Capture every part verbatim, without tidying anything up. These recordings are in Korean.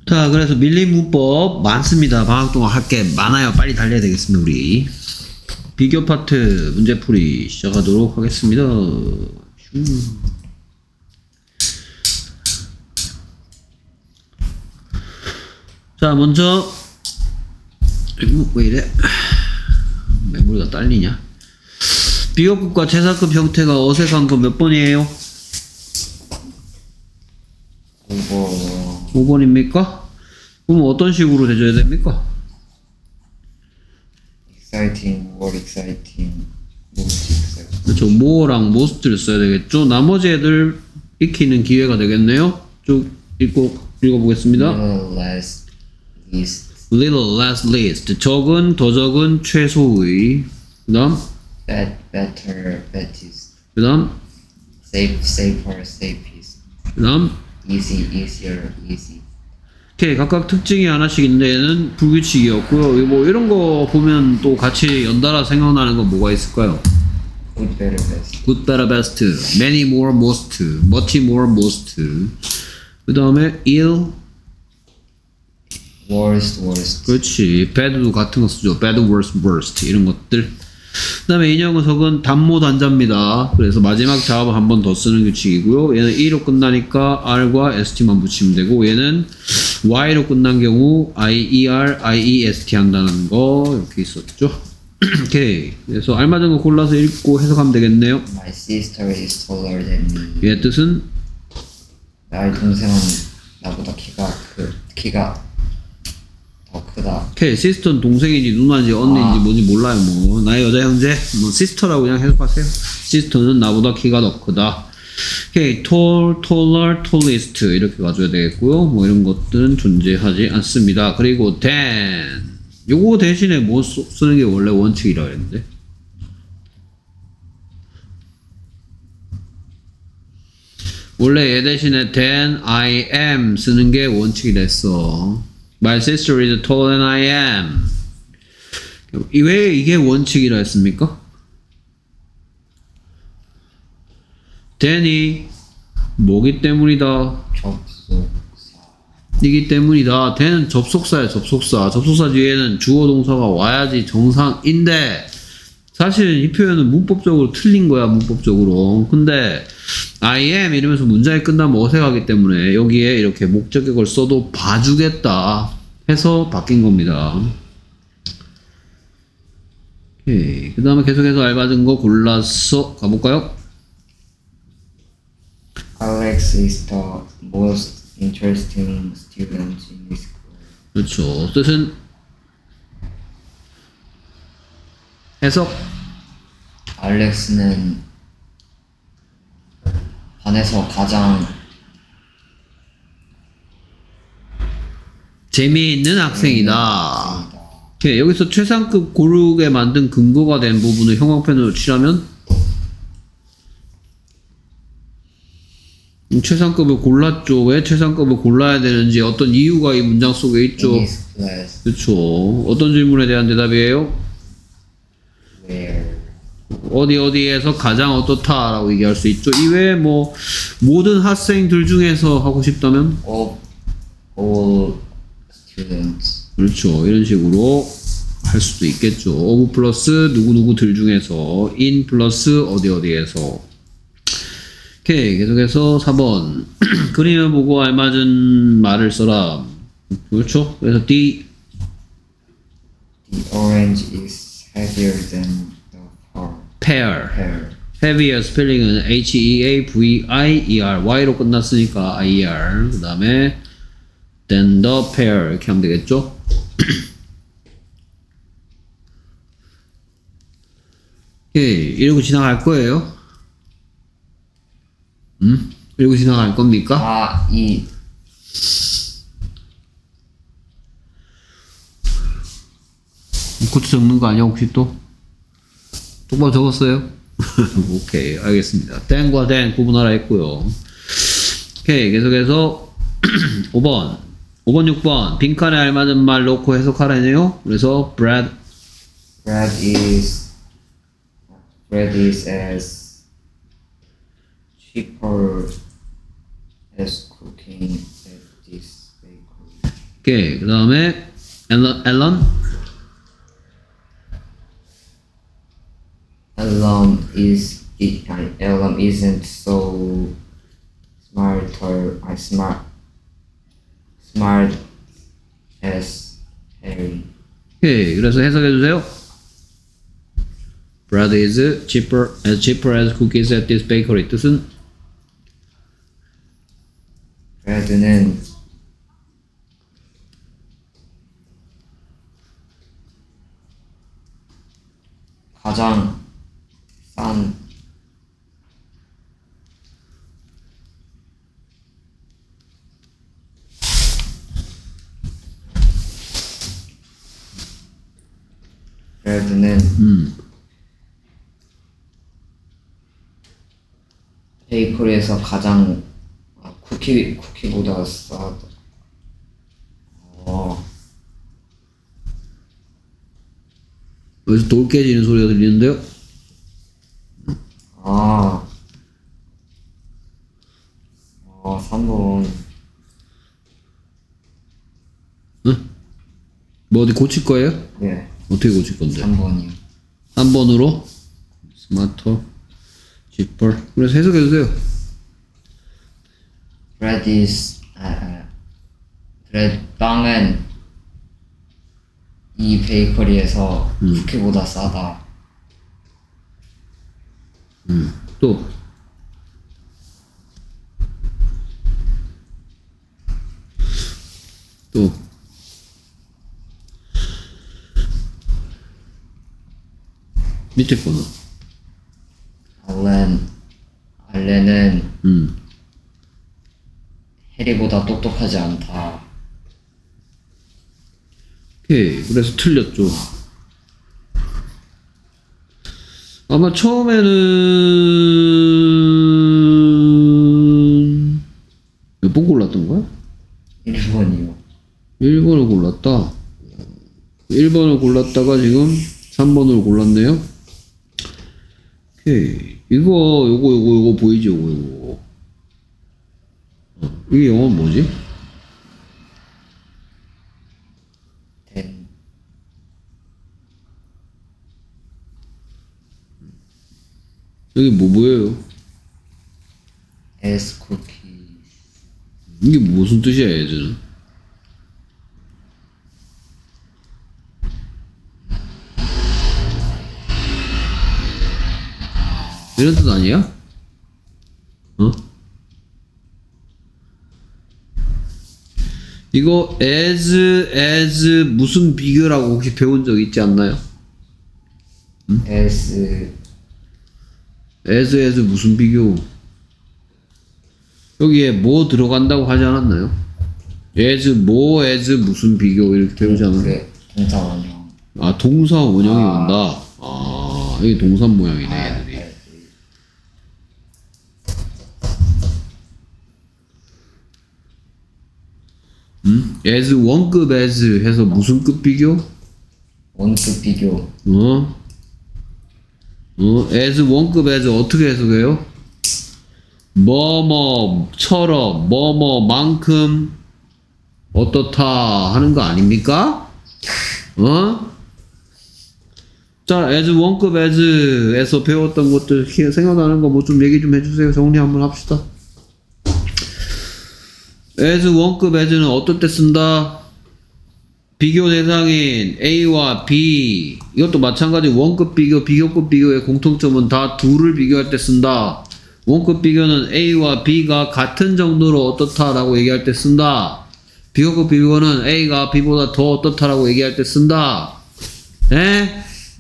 자, 그래서 밀림 문법 많습니다. 방학 동안 할 게 많아요. 빨리 달려야 되겠습니다, 우리. 비교 파트 문제풀이 시작하도록 하겠습니다. 자, 먼저, 아이고, 왜 이래? 메모리가 딸리냐? 비교급과 최상급 형태가 어색한 거 몇 번이에요? 오 번. 오 번입니까? 그럼 어떤 식으로 대줘야 됩니까? exciting, more exciting, most exciting. 그렇죠. more랑 most를 써야 되겠죠. 나머지 애들 익히는 기회가 되겠네요. 쭉 읽고 읽어보겠습니다. Little less, least. little less least. 적은, 더 적은, 최소의. 그 다음, Bet, better, bettest. 그 다음, Safe, safer, safest. 그 다음. Easy, easier, easy. 오케이. 각각 특징이 하나씩 있는데 얘는 불규칙이었고요. 뭐 이런 거 보면 또 같이 연달아 생각나는 건 뭐가 있을까요? Good, better, best. good, better, best, many, more, most, much, more, most. 그 다음에 ill, Worst, worst. 그렇지. bad도 같은 거 쓰죠. bad, worst, worst 이런 것들. 그 다음에 이 녀석은 단모 단자입니다. 그래서 마지막 자업을 한 번 더 쓰는 규칙이고요. 얘는 e로 끝나니까 r과 st만 붙이면 되고, 얘는 y로 끝난 경우 ier, iest 한다는 거 이렇게 있었죠. 오케이. 그래서 알맞은 거 골라서 읽고 해석하면 되겠네요. My sister is taller than me. 얘 뜻은 나의 동생은 나보다 키가 크, 키가 더 크다. 오케이. 시스터는 동생인지 누나인지 언니인지 아. 뭔지 몰라요. 뭐 나의 여자 형제 뭐 시스터라고 그냥 해석하세요. 시스터는 나보다 키가 더 크다. 오케이. tall, taller, tallest 이렇게 가져야 되겠고요. 뭐 이런 것들은 존재하지 않습니다. 그리고 than 요거 대신에 뭐 쏘, 쓰는 게 원래 원칙이라 했는데 원래 얘 대신에 than I am 쓰는 게 원칙이라 했어. My sister is taller than I am. 왜 이게 원칙이라 했습니까? than이 뭐기 때문이다? 접속사. 이기 때문이다. than은 접속사야, 접속사. 접속사 뒤에는 주어 동사가 와야지 정상인데 사실은 이 표현은 문법적으로 틀린 거야, 문법적으로. 근데 I am 이러면서 문장이 끝나면 어색하기 때문에 여기에 이렇게 목적격을 써도 봐주겠다 해서 바뀐 겁니다. 오케이. 그 다음에 계속해서 알맞은 거 골라서 가볼까요? Alex is the most interesting student in his school. 그렇죠. 뜻은 해석. 알렉스는 반에서 가장 재미있는 학생이다. 오케이. 여기서 최상급 고르게 만든 근거가 된 부분을 형광펜으로 칠하면 최상급을 골랐죠. 왜 최상급을 골라야 되는지 어떤 이유가 이 문장 속에 있죠. in his class. 그렇죠. 어떤 질문에 대한 대답이에요? Where 어디 어디에서 가장 어떻다 라고 얘기할 수 있죠. 이외에 뭐 모든 학생들 중에서 하고 싶다면 of all students. 그렇죠. 이런 식으로 할 수도 있겠죠. of 플러스 누구누구들 중에서 in 플러스 어디 어디에서. 오케이. 계속해서 사 번 그림을 보고 알맞은 말을 써라. 그렇죠. 그래서 the The orange is heavier than the pear. pear pear. heavier 스펠링은 H E A V I E R Y로 끝났으니까 I E R 그 다음에 than the pear 이렇게 하면 되겠죠. 오케이. 이러고 지나갈 거예요. 음? 이러고 지나갈 겁니까? 아, 이 코트 적는 거 아니야 혹시 또? 똑바로 적었어요? 오케이. 알겠습니다. than과 than 구분하라 했고요. 오케이. 계속해서 오 번 오 번 육 번 빈칸에 알맞은 말 넣고 해석하라네요. 그래서 bread bread is bread is as cheaper as cooking at this bakery. 오케이. 그 다음에 앨런, 앨런? Elon is it, 아니, Elon isn't so smarter, uh, smart, smart as Harry. 오케이. 그래서 해석해 주세요. Bread is cheaper as cheaper as cookies at this bakery. 뜻은 브래드는 가장 싼 브래드는 음. 베이커리에서 가장 아, 쿠키 쿠키보다 싸다. 어, 여기서 돌 깨지는 소리가 들리는데요. 아, 어, 삼 번. 응? 뭐 어디 고칠 거예요? 네, 어떻게 고칠 건데? 삼 번이요. 삼 번으로 스마터 cheaper. 그래서 해석해 주세요. Bread is 아, 아, bread 빵은 이 베이커리에서 음. 쿠키보다 싸다. 음. 또 또 밑에 거는 알렌 알렌은 음. 해리보다 똑똑하지 않다. 오케이. 그래서 틀렸죠. 아마 처음에는 몇 번 골랐던 거야? 일 번이요. 일 번을 골랐다. 일 번을 골랐다가 지금 삼 번을 골랐네요. 오케이. 이거, 요거, 요거, 요거 보이지? 요거, 요거. 어, 이게 영어는 뭐지? 된 여기 뭐 보여요? 에스 쿠키. 이게 무슨 뜻이야, 얘들은? 이런 뜻 아니야? 어? 이거 as, as 무슨 비교라고 혹시 배운 적 있지 않나요? 에스 as, as 무슨 비교? 여기에 뭐 들어간다고 하지 않았나요? as, 뭐, as 무슨 비교 이렇게 배우지 않았나요? 그 동사 원형. 아, 동사 원형이 아. 온다. 아, 이게 동사 모양이네, 아, 얘들이. 네. 음? as 원급 as 해서 무슨 급 비교? 원급 비교. 어? 어? as 원급 as 어떻게 해석해요? 뭐뭐처럼 뭐뭐만큼 어떻다 하는 거 아닙니까? 어? 자, as 원급 as에서 배웠던 것들 생각나는 거 뭐 좀 얘기 좀 해주세요. 정리 한번 합시다. as 원급 as는 어떨 때 쓴다? 비교 대상인 A와 B, 이것도 마찬가지. 원급 비교, 비교급 비교의 공통점은 다 둘을 비교할 때 쓴다. 원급 비교는 A와 B가 같은 정도로 어떻다라고 얘기할 때 쓴다. 비교급 비교는 A가 B보다 더 어떻다라고 얘기할 때 쓴다. 에?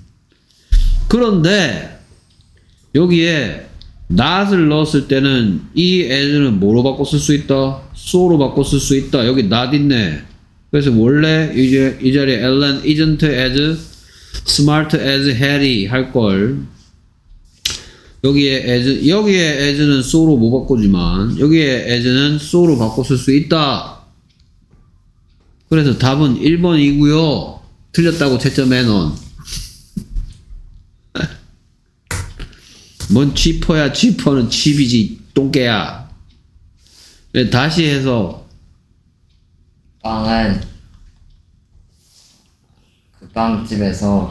그런데 여기에 not을 넣었을 때는 이 as는 뭐로 바꿔 쓸 수 있다? so로 바꿔 쓸 수 있다. 여기 not 있네. 그래서 원래 이제 이 자리에 Ellen isn't as smart as Harry 할 걸. 여기에 as, 여기에 as는 so로 못 바꾸지만 여기에 as는 so로 바꿔 쓸 수 있다. 그래서 답은 일 번이고요. 틀렸다고 채점해놓은. 뭔 치퍼야. 치퍼는 칩이지 똥개야. 다시 해서 빵은 빵집에서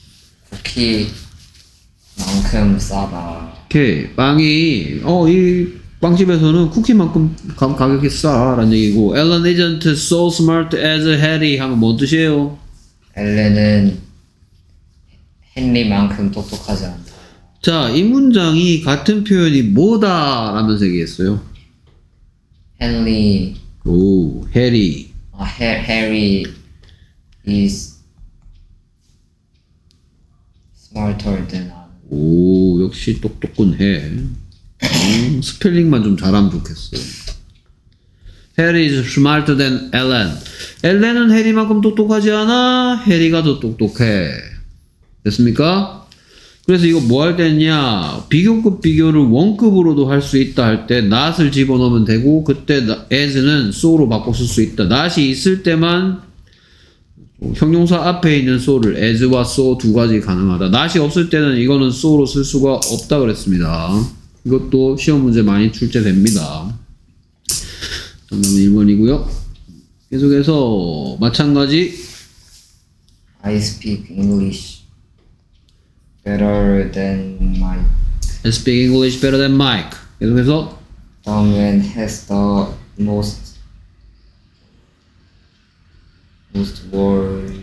쿠키만큼 싸다. 오케이. 빵이, 어, 이 빵집에서는 쿠키만큼 가, 가격이 싸라는 얘기고, Ellen isn't so smart as Harry 하면 뭔 뜻이에요? 엘렌은 헨리만큼 똑똑하지 않다. 자, 이 문장이 같은 표현이 뭐다 라면서 얘기했어요. 헨리, 오, 해리. 아, 해, 해리 is smarter than I. 오, 역시 똑똑은 해. 음, 스펠링만 좀 잘하면 좋겠어. Harry is smarter than Ellen. 엘렌은 해리만큼 똑똑하지 않아? 해리가 더 똑똑해. 됐습니까? 그래서 이거 뭐 할 때냐? 비교급 비교를 원급으로도 할 수 있다 할 때 not을 집어넣으면 되고, 그때 as는 so로 바꿔 쓸 수 있다. not이 있을 때만 형용사 앞에 있는 so를 as와 so 두 가지 가능하다. not이 없을 때는 이거는 so로 쓸 수가 없다 그랬습니다. 이것도 시험 문제 많이 출제됩니다. 정답은 일 번이고요. 계속해서 마찬가지 I speak English better than Mike. I speak English better than Mike. 계속해서 The man has the most most world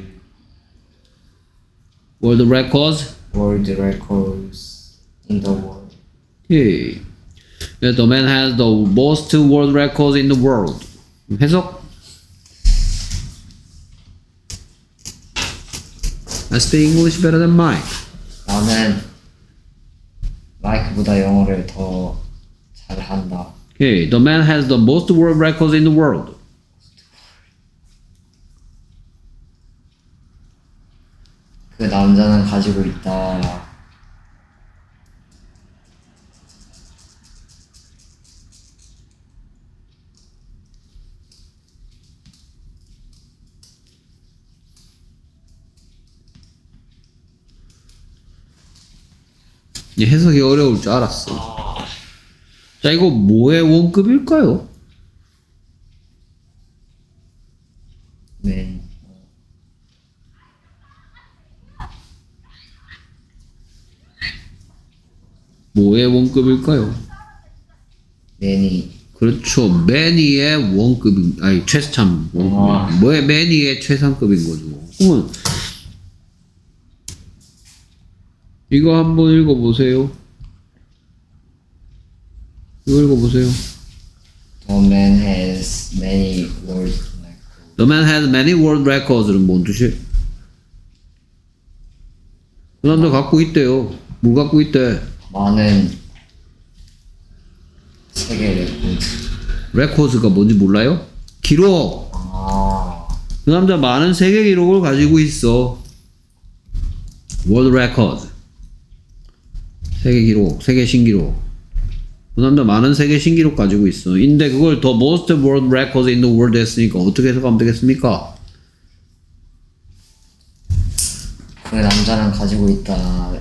world records. world records in the world. 오케이. Yeah, the man has the most world records in the world. 해석. I speak English better than Mike. 나는 마이크보다 영어를 더 잘한다. Okay, the man has the most world records in the world. 그 남자는 가지고 있다. 이 해석이 어려울 줄 알았어. 자, 이거 뭐의 원급일까요? 네. 뭐의 원급일까요? 매니. 그렇죠. 매니의 원급인, 아니, 최참, 원급이. 아. 뭐의 매니의 최상급인 거죠. 그러면, 이거 한번 읽어보세요. 이거 읽어보세요. The man has many world records. The man has many world records는 뭔 뜻이에요? 그 남자 갖고 있대요. 뭘 갖고 있대? 많은 세계 레코드. 레코드가 뭔지 몰라요? 기록! 아, 그 남자 많은 세계 기록을 가지고 있어. World record. 세계 기록, 세계 신기록. 그 남자 많은 세계 신기록 가지고 있어. 근데 그걸 the most world records in the world 했으니까 어떻게 해석하면 되겠습니까? 그 남자는 가지고 있다.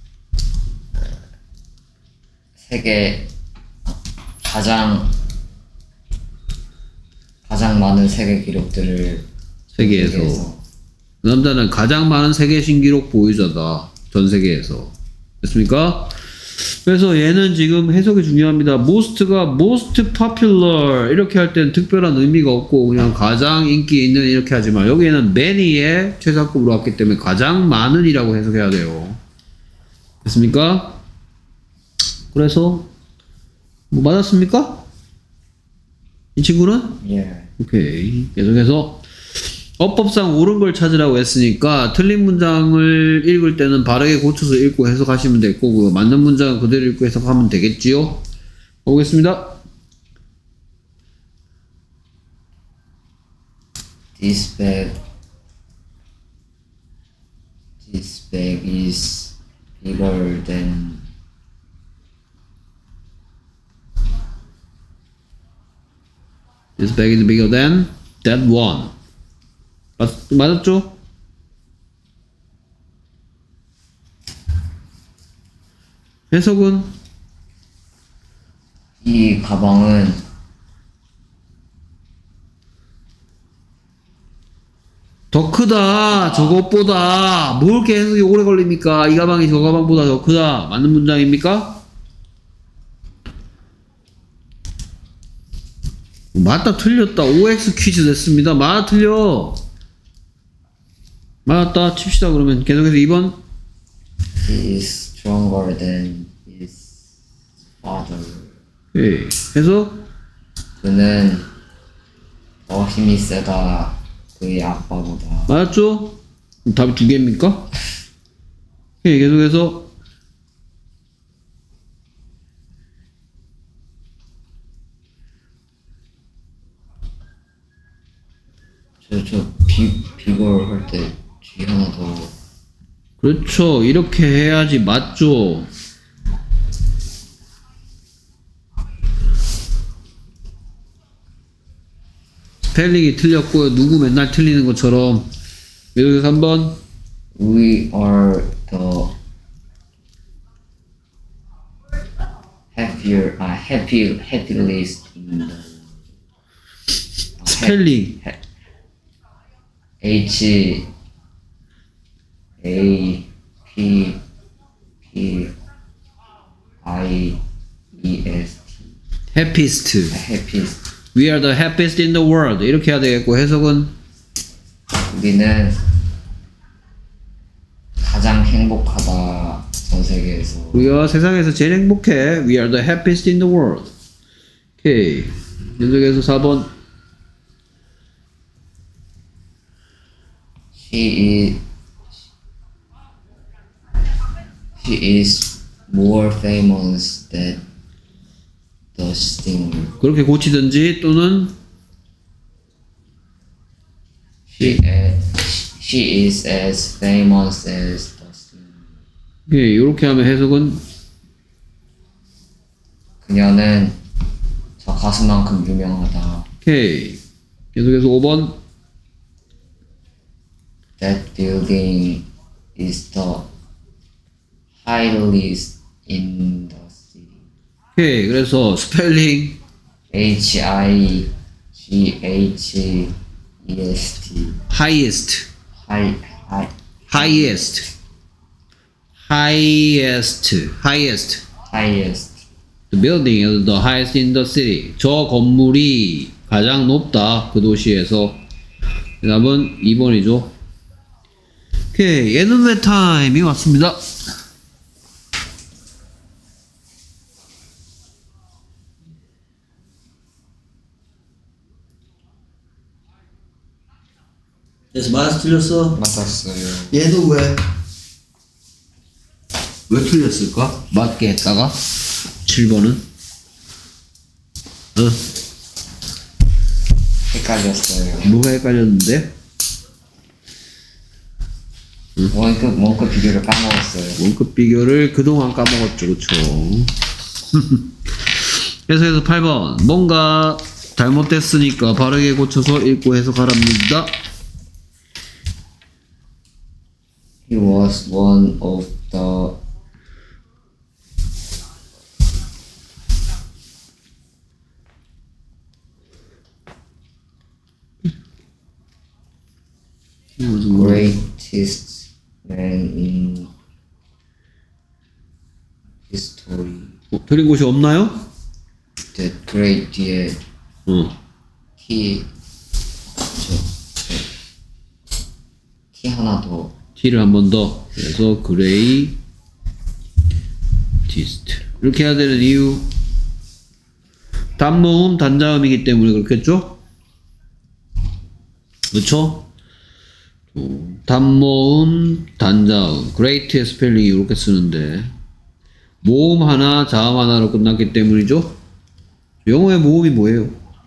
세계 가장 가장 많은 세계 기록들을 세계에서. 세계에서. 그 남자는 가장 많은 세계 신기록 보유자다. 전 세계에서. 됐습니까? 그래서 얘는 지금 해석이 중요합니다. most가 most popular 이렇게 할 때는 특별한 의미가 없고 그냥 가장 인기 있는 이렇게 하지만 여기에는 many의 최상급으로 왔기 때문에 가장 많은이라고 해석해야 돼요. 됐습니까? 그래서 뭐 맞았습니까? 이 친구는? 예. 오케이. 계속해서 어법상 옳은 걸 찾으라고 했으니까 틀린 문장을 읽을 때는 바르게 고쳐서 읽고 해석하시면 되고 그 맞는 문장은 그대로 읽고 해석하면 되겠지요? 보겠습니다. This bag This bag is bigger than This bag is bigger than that one. 맞, 맞았죠? 해석은 이 가방은 더 크다. 저것보다. 뭘 이렇게 해석이 오래 걸립니까? 이 가방이 저 가방보다 더 크다. 맞는 문장입니까? 맞다 틀렸다. 오엑스 퀴즈 됐습니다. 맞다 틀려. 맞다 칩시다. 그러면 계속해서 이 번. He is stronger than his father. 예. 해서 그는 더 힘이 세다 그의 아빠보다. 맞았죠? 답이 두 개입니까? 예. 계속해서 저, 저, 비, 비걸 할 때 뒤 하나 더. 그렇죠. 이렇게 해야지 맞죠. 스펠링이 틀렸고요. 누구 맨날 틀리는 것처럼. 계속해서 한 번. We are the happier, uh, happy, happiest in the 스펠링. H A P P I E S T. happiest. happiest. We are the happiest in the world. 이렇게 해야 되겠고 해석은 우리는 가장 행복하다 전 세계에서. 우리가 세상에서 제일 행복해. We are the happiest in the world. 오케이. 계속해서 사 번. She is She is more famous than the singer. 그렇게 고치든지 또는 She as, she is as famous as the singer. 예, 이렇게 하면 해석은 그녀는 저 가수만큼 유명하다. 오케이. 계속해서 오 번. That building is the highest in the city. 오케이. 그래서 스펠링 H I G H E S T. highest, High, high, highest, highest, highest. highest. The building is the highest in the city. 저 건물이 가장 높다. 그 도시에서. 답은 이 번이죠. 오케이. 예능회 타임이 왔습니다. 그래서 맞았어 틀렸어? 맞았어요. 얘는 왜? 왜 틀렸을까? 맞게 했다가 칠 번은? 어? 헷갈렸어요. 뭐가 헷갈렸는데? 원급 원급 비교를 까먹었어요. 원급 비교를 그동안 까먹었죠. 그쵸? 그래서 해서 팔 번 뭔가 잘못됐으니까 바르게 고쳐서 읽고 해석하랍니다. He was one of the greatest man in history. 어, 틀린 곳이 없나요? The great 뒤에 어. T 저, 저, T 하나 더. T를 한 번 더. 그래서 그레이 디스트 이렇게 해야 되는 이유 단모음 단자음이기 때문에 그렇겠죠? 그렇죠? 어, 단모음 단자음 great의 스펠링이 이렇게 쓰는데 모음 하나 자음 하나로 끝났기 때문이죠? 영어의 모음이 뭐예요?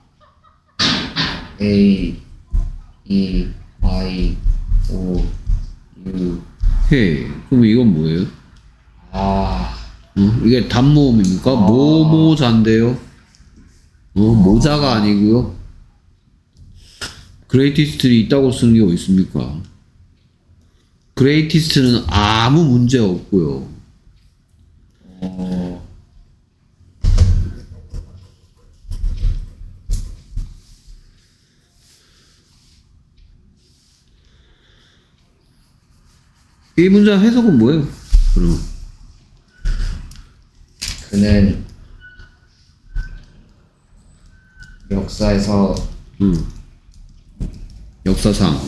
A E I O U. 헤이 그럼 이건 뭐예요? 아, 어? 이게 단모음입니까? 모모자인데요. 어, 모자가 아니고요. 그레이티스트는 있다고 쓰는 게 어디 있습니까? 그레이티스트는 아무 문제 없고요. 어, 이 문장 해석은 뭐예요? 그럼 그는 역사에서 음. 역사상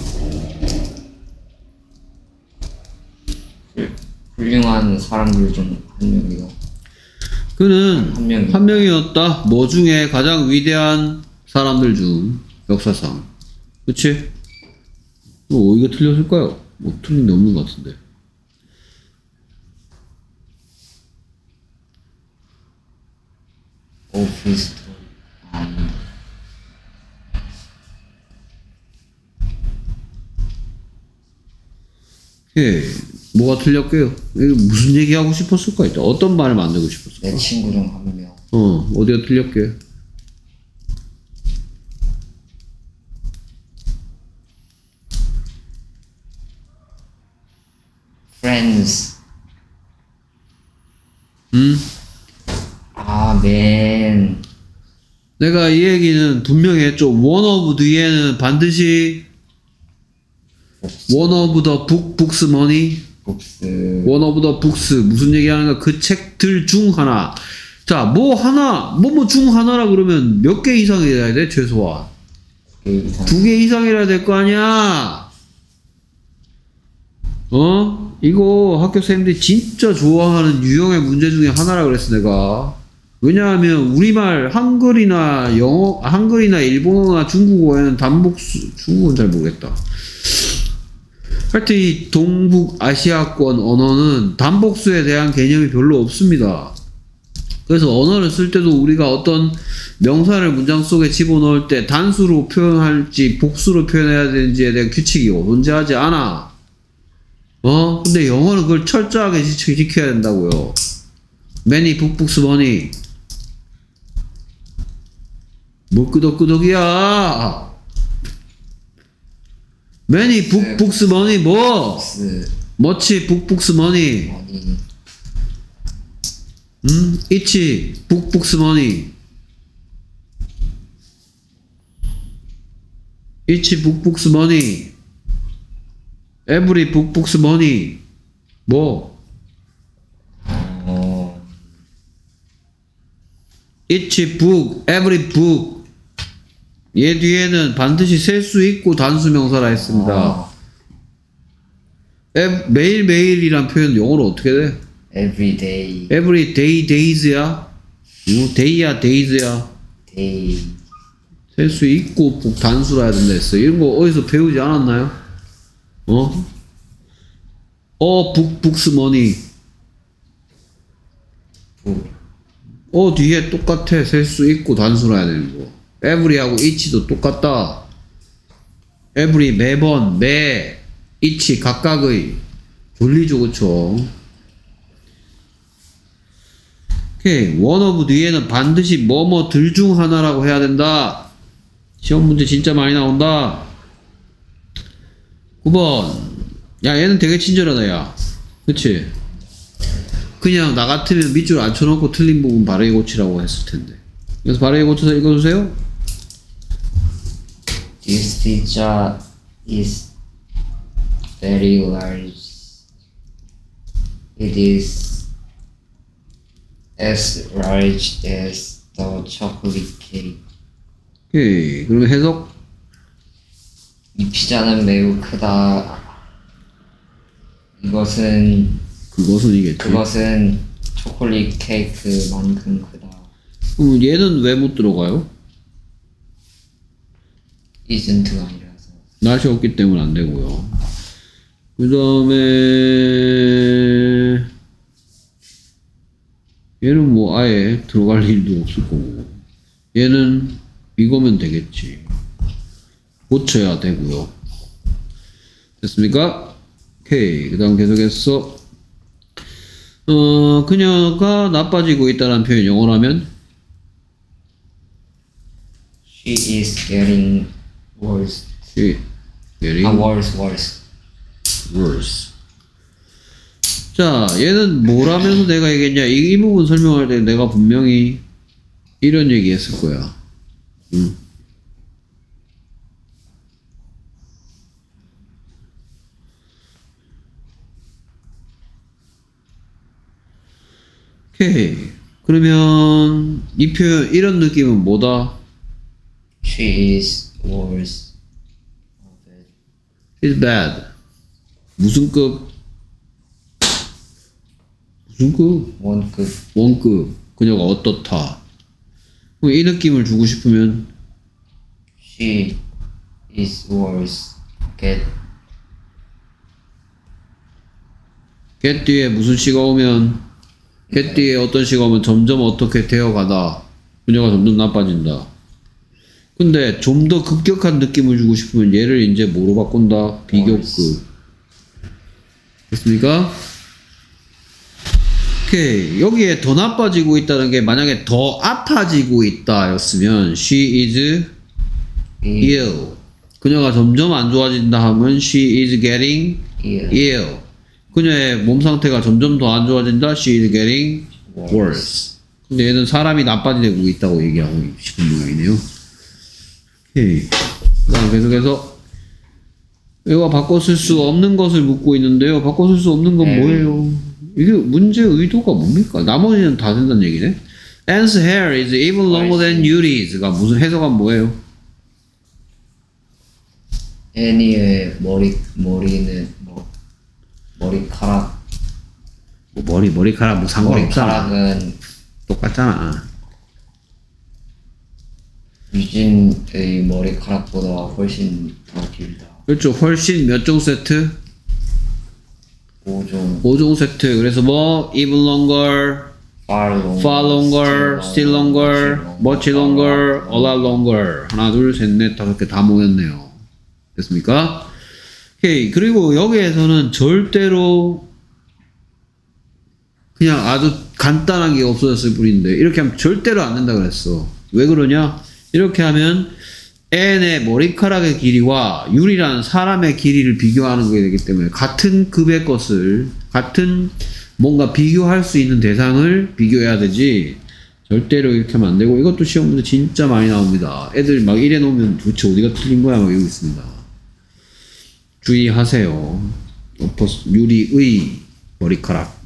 훌- 훌륭한 사람들 중 한 명이요. 그는 한 명이. 한 명이었다. 뭐 중에 가장 위대한 사람들 중 역사상. 그치? 뭐 이게 틀렸을까요? 뭐 틀린 게 없는 것 같은데. 오피스토. 음, 예, 뭐가 틀렸게요? 이게 무슨 얘기하고 싶었을까? 일단 어떤 말을 만들고 싶었을까? 내 친구 중 한 명. 어, 어디가 틀렸게? Friends. 음? 아, 맨. 내가 이 얘기는 분명히 했죠. one of 뒤에는 반드시 one of the book, books, money. 복스. one of the books. 무슨 얘기하는가? 그 책들 중 하나. 자, 뭐 하나, 뭐 뭐 중 하나라 그러면 몇 개 이상이어야 돼? 최소한. 두 개 이상이라 될 거 아니야? 어? 이거 학교 선생님들이 진짜 좋아하는 유형의 문제 중에 하나라 그랬어, 내가. 왜냐하면 우리말 한글이나 영어, 한글이나 일본어나 중국어에는 단복수, 중국어는 잘 모르겠다. 하여튼 이 동북아시아권 언어는 단복수에 대한 개념이 별로 없습니다. 그래서 언어를 쓸 때도 우리가 어떤 명사를 문장 속에 집어넣을 때 단수로 표현할지 복수로 표현해야 되는지에 대한 규칙이 존재하지 않아. 어? 근데 영어는 그걸 철저하게 지- 지켜야 된다고요. many book, books, money. 뭐 끄덕끄덕이야. many book, books, money 뭐? 복스. much book, books, money. 머니. 음? each book, books, money. each book, books, money. every book, books, money. 뭐? 어. each book, every book. 얘 뒤에는 반드시 셀 수 있고 단수 명사라 했습니다. 아, 에, 매일매일이란 표현 영어로 어떻게 돼? every day. every day, days야? 어, day야, days야? day. 셀 수 있고 복 단수라 해야 된다 했어. 이런 거 어디서 배우지 않았나요? 어? 어, book, books, money. book. 어, 뒤에 똑같아. 셀 수 있고 단수라 해야 되는 거. every하고 each도 똑같다. every 매번, 매, each 각각의. 졸리죠, 그쵸? 오케이. one of 뒤에는 반드시 뭐뭐들 중 하나라고 해야 된다. 시험 문제 진짜 많이 나온다. 구 번. 야, 얘는 되게 친절하다, 야. 그치? 그냥 나 같으면 밑줄 앉혀놓고 틀린 부분 바르게 고치라고 했을 텐데. 그래서 바르게 고쳐서 읽어주세요. This pizza is very large. It is as large as the chocolate cake. 오케이. 그러면 해석? 이 피자는 매우 크다. 이것은 그것은 이겠지. 그것은 초콜릿 케이크만큼 크다. 그럼 얘는 왜 못 들어가요? isn't 아니라서. 낫이 없기 때문에 안 되고요. 그 다음에 얘는 뭐 아예 들어갈 일도 없을 거고, 얘는 이거면 되겠지. 고쳐야 되고요. 됐습니까? 오케이. 그 다음 계속해서 어 그녀가 나빠지고 있다는 표현 영어로 하면 She is getting worse. she getting 아, worse, worse. worse. 자, 얘는 뭘 하면서 내가 얘기했냐? 이, 이 부분 설명할 때 내가 분명히 이런 얘기 했을 거야. 응. 오케이. 그러면 이 표현 이런 느낌은 뭐다? She is worse. She's bad. 무슨 급? 무슨 급? 원급. 원급. 그녀가 어떻다. 그럼 이 느낌을 주고 싶으면 She is worse. Get. get 뒤에 무슨 시가 오면 get 뒤에 어떤 시가 오면 점점 어떻게 되어가다. 그녀가 점점 나빠진다. 근데 좀 더 급격한 느낌을 주고 싶으면 얘를 이제 뭐로 바꾼다? 비교급. 됐습니까? 오케이. 여기에 더 나빠지고 있다는 게 만약에 더 아파지고 있다 였으면 she is ill. 그녀가 점점 안 좋아진다 하면 she is getting ill. ill. 그녀의 몸 상태가 점점 더 안 좋아진다. she is getting worse. 근데 얘는 사람이 나빠지고 있다고 얘기하고 싶은 모양이네요. 오케이. 그 다음 계속해서 이거 바꿔 쓸 수 없는 것을 묻고 있는데요. 바꿔 쓸 수 없는 건 뭐예요? 이게 문제 의도가 뭡니까? 나머지는 다 된다는 얘기네. Anne's hair is even longer than Yuri's.가 무슨 해석은 뭐예요? 애니의 머리 머리는 뭐 머리카락. 뭐 머리 머리카락 뭐 상관없잖아. 머리카락은 똑같잖아. 유진의 머리카락보다 훨씬 더 길다. 그렇죠. 훨씬 몇 종 세트? 오 종. 오 종 세트. 그래서 뭐 even longer, far longer, far longer, still longer, much longer, a lot longer. 하나, 둘, 셋, 넷, 다섯 개 다 모였네요. 됐습니까? 오케이. 그리고 여기에서는 절대로 그냥 아주 간단하게 없어졌을 뿐인데 이렇게 하면 절대로 안 된다 그랬어. 왜 그러냐? 이렇게 하면 N의 머리카락의 길이와 유리라는 사람의 길이를 비교하는 게 되기 때문에 같은 급의 것을 같은 뭔가 비교할 수 있는 대상을 비교해야 되지 절대로 이렇게 하면 안 되고 이것도 시험 문제 진짜 많이 나옵니다. 애들 막 이래 놓으면 도대체 어디가 틀린 거야 막 이러고 있습니다. 주의하세요. 유리의 머리카락.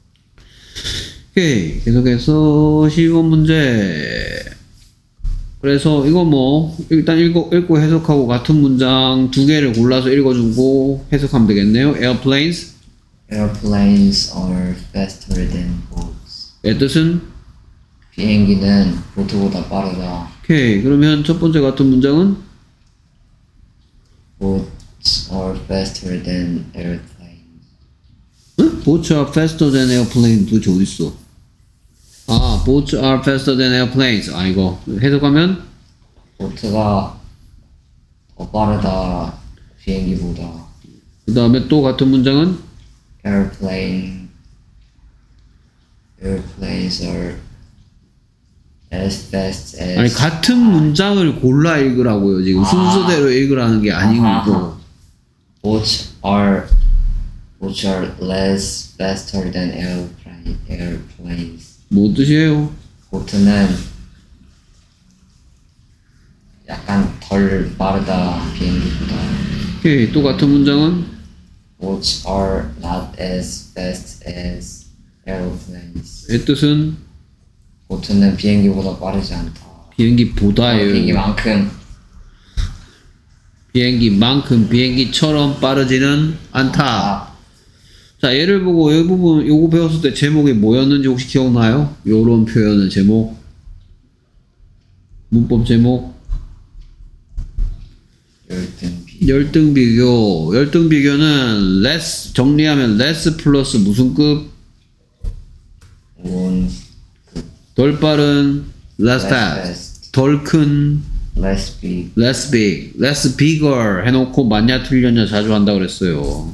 오케이. 계속해서 시험 문제. 그래서 이거 뭐 일단 읽고, 읽고 해석하고 같은 문장 두 개를 골라서 읽어주고 해석하면 되겠네요. Airplanes. Airplanes are faster than boats. 의 뜻은? 비행기는 보트보다 빠르다. 오케이. 그러면 첫 번째 같은 문장은? Boats are faster than airplanes. 응? Boats are faster than airplanes. 도대체 어딨어? 아, boats are faster than airplanes. 아, 이거 해석하면? 보트가 더 빠르다 비행기보다. 그 다음에 또 같은 문장은? Airplane Airplanes are as fast as. 아니 같은 문장을 골라 읽으라고요. 지금 아. 순서대로 읽으라는 게 아니고. 아하. Boats are Boats are less faster than airplane, airplanes. 뭐 뜻이에요? 보트는 약간 덜 빠르다 비행기보다. 오케이. 또 같은 문장은? Boats are not as fast as airplanes. 의 뜻은? 보트는 비행기보다 빠르지 않다. 비행기보다예요. 비행기만큼. 비행기만큼 비행기처럼 빠르지는 않다. 아, 자, 예를 보고 이 부분 요거 배웠을 때 제목이 뭐였는지 혹시 기억나요? 요런 표현의 제목, 문법 제목. 열등 비. 열등 비교. 열등 비교는 less 정리하면 less 플러스 무슨 급? 원. 덜 빠른 less Less fast. fast. 덜 큰 Less big. less big. less bigger 해놓고 맞냐 틀렸냐 자주 한다 그랬어요.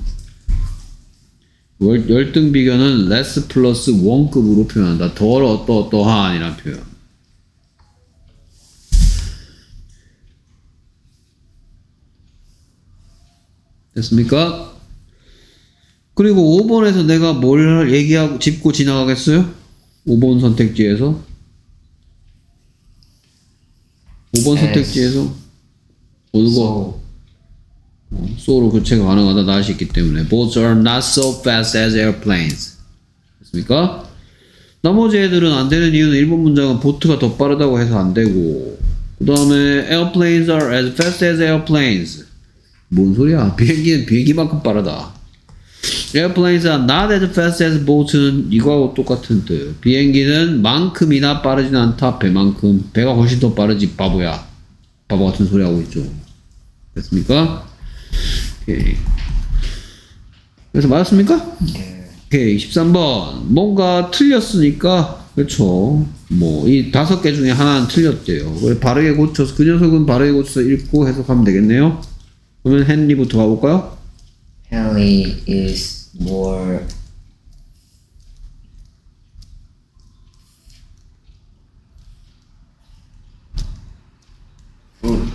월, 열등 비교는 less 플러스 원급으로 표현한다. 덜 어떠어떠한이라는 표현. 됐습니까? 그리고 오 번에서 내가 뭘 얘기하고 짚고 지나가겠어요? 오 번 선택지에서 오 번 선택지에서 어느 거? so로 교체가 가능하다 날씨 있기 때문에 boats are not so fast as airplanes. 됐습니까? 나머지 애들은 안 되는 이유는 일 번 문장은 보트가 더 빠르다고 해서 안 되고, 그 다음에 airplanes are as fast as airplanes. 뭔 소리야? 비행기는 비행기만큼 빠르다. airplanes are not as fast as boats는 이거하고 똑같은 뜻. 비행기는 만큼이나 빠르진 않다. 배만큼. 배가 훨씬 더 빠르지. 바보야. 바보 같은 소리 하고 있죠. 됐습니까? 오케이. 그래서 맞았습니까? 네. 오케이. 십삼 번. 뭔가 틀렸으니까, 그렇죠. 뭐, 이 다섯 개 중에 하나는 틀렸대요. 그래, 바르게 고쳐서, 그 녀석은 바르게 고쳐서 읽고 해석하면 되겠네요. 그러면 헨리부터 가볼까요? Henry is more food.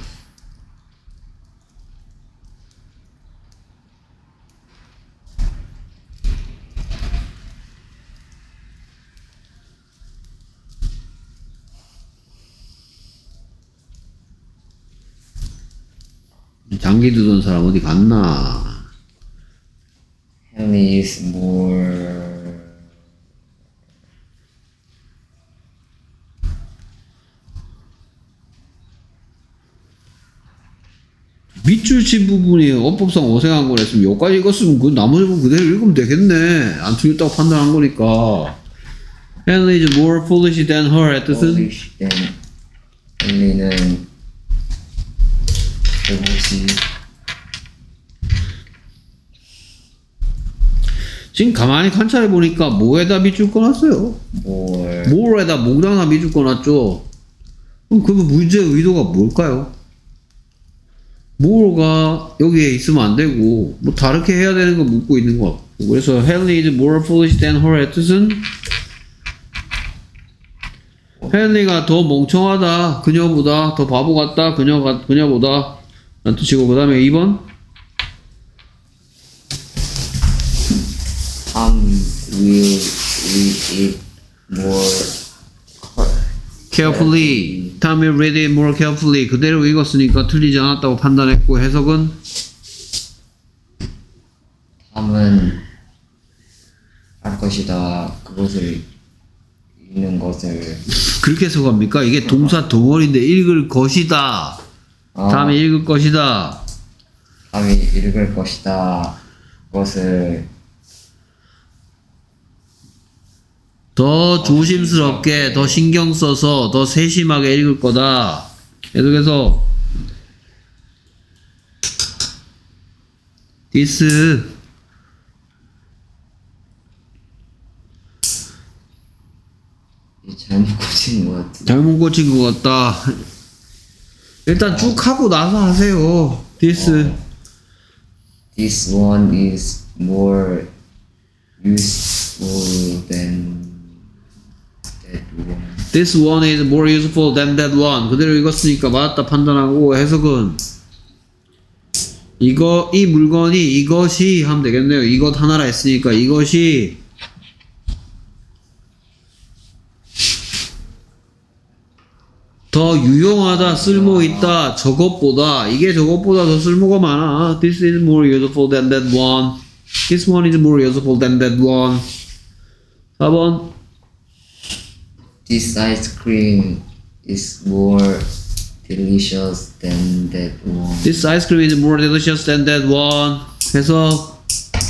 장기 두던 사람 어디 갔나? Henry is more 밑줄 친 부분이 어법상 어색한 거랬으면 여기까지 읽었으면 그 나머지 부분 그대로 읽으면 되겠네. 안 틀렸다고 판단한 거니까. Henry is more foolish than her at 뜻은? foolish than Henry는 그것이 지금 가만히 관찰해 보니까 뭐에다 밑줄 꺼놨어요? more more에다 몽당나 밑줄 꺼놨죠? 그럼 그 문제의 의도가 뭘까요? more가 여기에 있으면 안 되고 뭐 다르게 해야 되는 거 묻고 있는 것 같고, 그래서 Henry is more foolish than her 뜻은 헨리가 더 멍청하다, 그녀보다 더 바보 같다, 그녀가 그녀보다 라는 뜻이고, 그 다음에 이 번 Tom will read it more carefully. Tom will read it more carefully. 그대로 읽었으니까 틀리지 않았다고 판단했고, 해석은 Tom은 할 것이다. 그것을 읽는 것을 그렇게 해석합니까? 이게 동사 덩어리인데 읽을 것이다. 어, 다음에 읽을 것이다. Tom이 읽을 것이다. 그것을 더 조심스럽게, 더 신경 써서, 더 세심하게 읽을 거다. 계속해서 this 잘못 고친 것 같은. 잘못 고친 것 같다. 일단 쭉 하고 나서 하세요. this 어. This one is more useful than that one. this one is more useful than that one. 그대로 읽었으니까 맞았다 판단하고, 해석은 이거 이 물건이 이것이 하면 되겠네요. 이것 하나라 했으니까 이것이 더 유용하다, 쓸모있다, 저것보다, 이게 저것보다 더 쓸모가 많아. This is more useful than that one. This one is more useful than that one. 사 번. This ice cream is more delicious than that one. This ice cream is more delicious than that one. 해서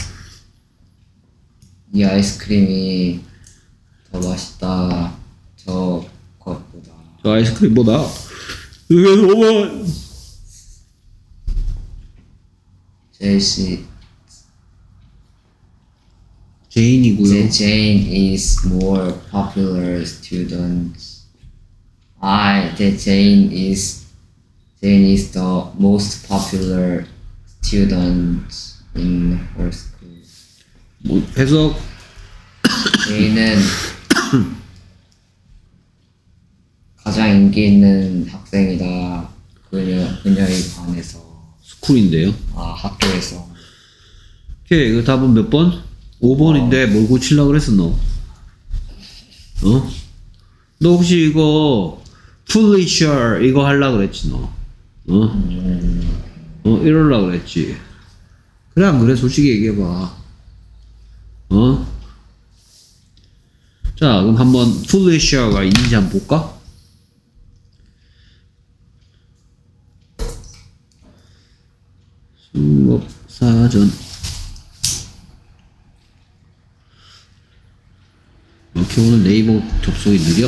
이 아이스크림이 더 맛있다. 저 것보다. 저 아이스크림보다. 그래서 오 번. 제시 제인이고요. Jane is more popular student. I the Jane is Jane is the most popular student in her school. 뭐, 해석. Jane은 가장 인기 있는 학생이다. 그녀 그녀의 반에서. 스쿨인데요. 아 학교에서. 오케이, 그 답은 몇 번? 오 번인데 뭘 고치려고 그랬어 너? 어? 너 혹시 이거 foolish 이거 하려고 그랬지 너? 어? 음, 어? 이러려고 그랬지. 그래 안 그래? 솔직히 얘기해봐. 어? 자, 그럼 한번 foolish가 있는지 한번 볼까? 수업사전. 이렇게 오늘 네이버 접속이 느려?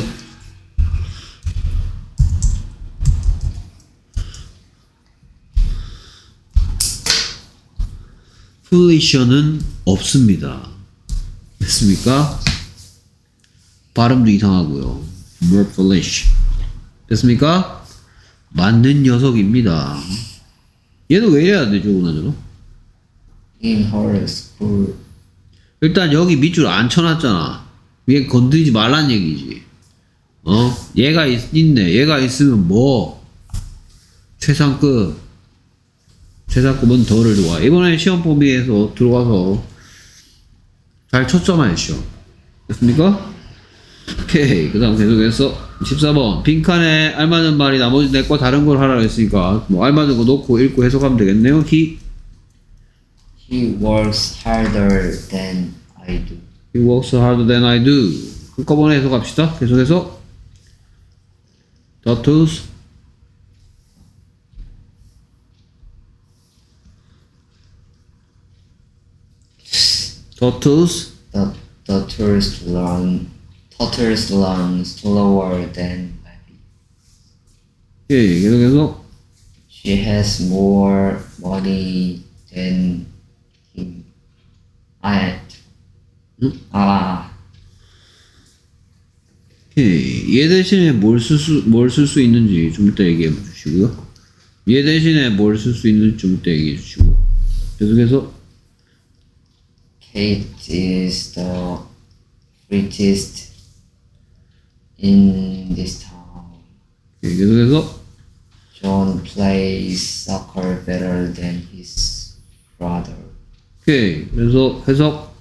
foolish는 없습니다. 됐습니까? 발음도 이상하고요. more foolish. 됐습니까? 맞는 녀석입니다. 얘는 왜 이래야 되죠, 그나저나? In her school. 일단 여기 밑줄 안 쳐놨잖아. 얘 건드리지 말란 얘기지. 어? 얘가 있, 있네. 얘가 있으면 뭐? 최상급. 최상급은 더를 좋아. 이번에 시험 범위에서 들어가서 잘 쳤잖아요, 시험. 됐습니까? 오케이. 그 다음 계속해서 십사 번. 빈칸에 알맞은 말이 나머지 내 거 다른 걸 하라고 했으니까 뭐 알맞은 거 놓고 읽고 해석하면 되겠네요. He He works harder than I do. He works harder than I do. 한꺼번에 해석합시다. 계속해서 Turtles Turtles The the turtles learn turtles learn slower than I do. 오케이. 계속해서 She has more money than him. I. 응? 아. 오케이. 얘 대신에 뭘 쓸 수, 뭘 쓸 수 있는지 좀 이따 얘기해 주시고요. 얘 대신에 뭘 쓸 수 있는지 좀 이따 얘기해 주시고. 계속해서 Kate is the prettiest in this town. 오케이. 계속해서 John plays soccer better than his brother. 오케이. 그래서 해석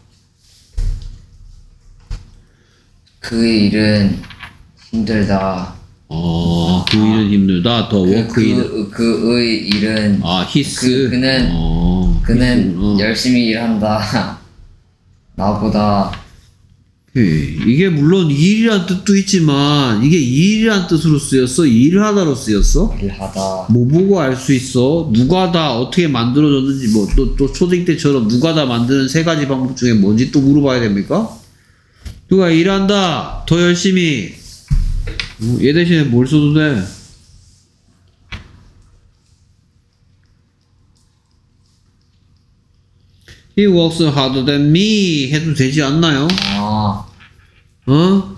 그 일은 힘들다. 어, 그 일은 힘들다. 더 그, 워크 일. 그, 그의 일은 아, 히스. 그, 그는 어, 그는 히스. 어. 열심히 일한다. 나보다. 오케이. 이게 물론 일이란 뜻도 있지만 이게 일이란 뜻으로 쓰였어? 일을 하다로 쓰였어? 일하다. 뭐 보고 알 수 있어? 누가 다 어떻게 만들어졌는지 뭐 또 또 초딩 때처럼 누가 다 만드는 세 가지 방법 중에 뭔지 또 물어봐야 됩니까? 누가 일한다. 더 열심히. 어, 얘 대신에 뭘 써도 돼? He works harder than me 해도 되지 않나요? 아, 어?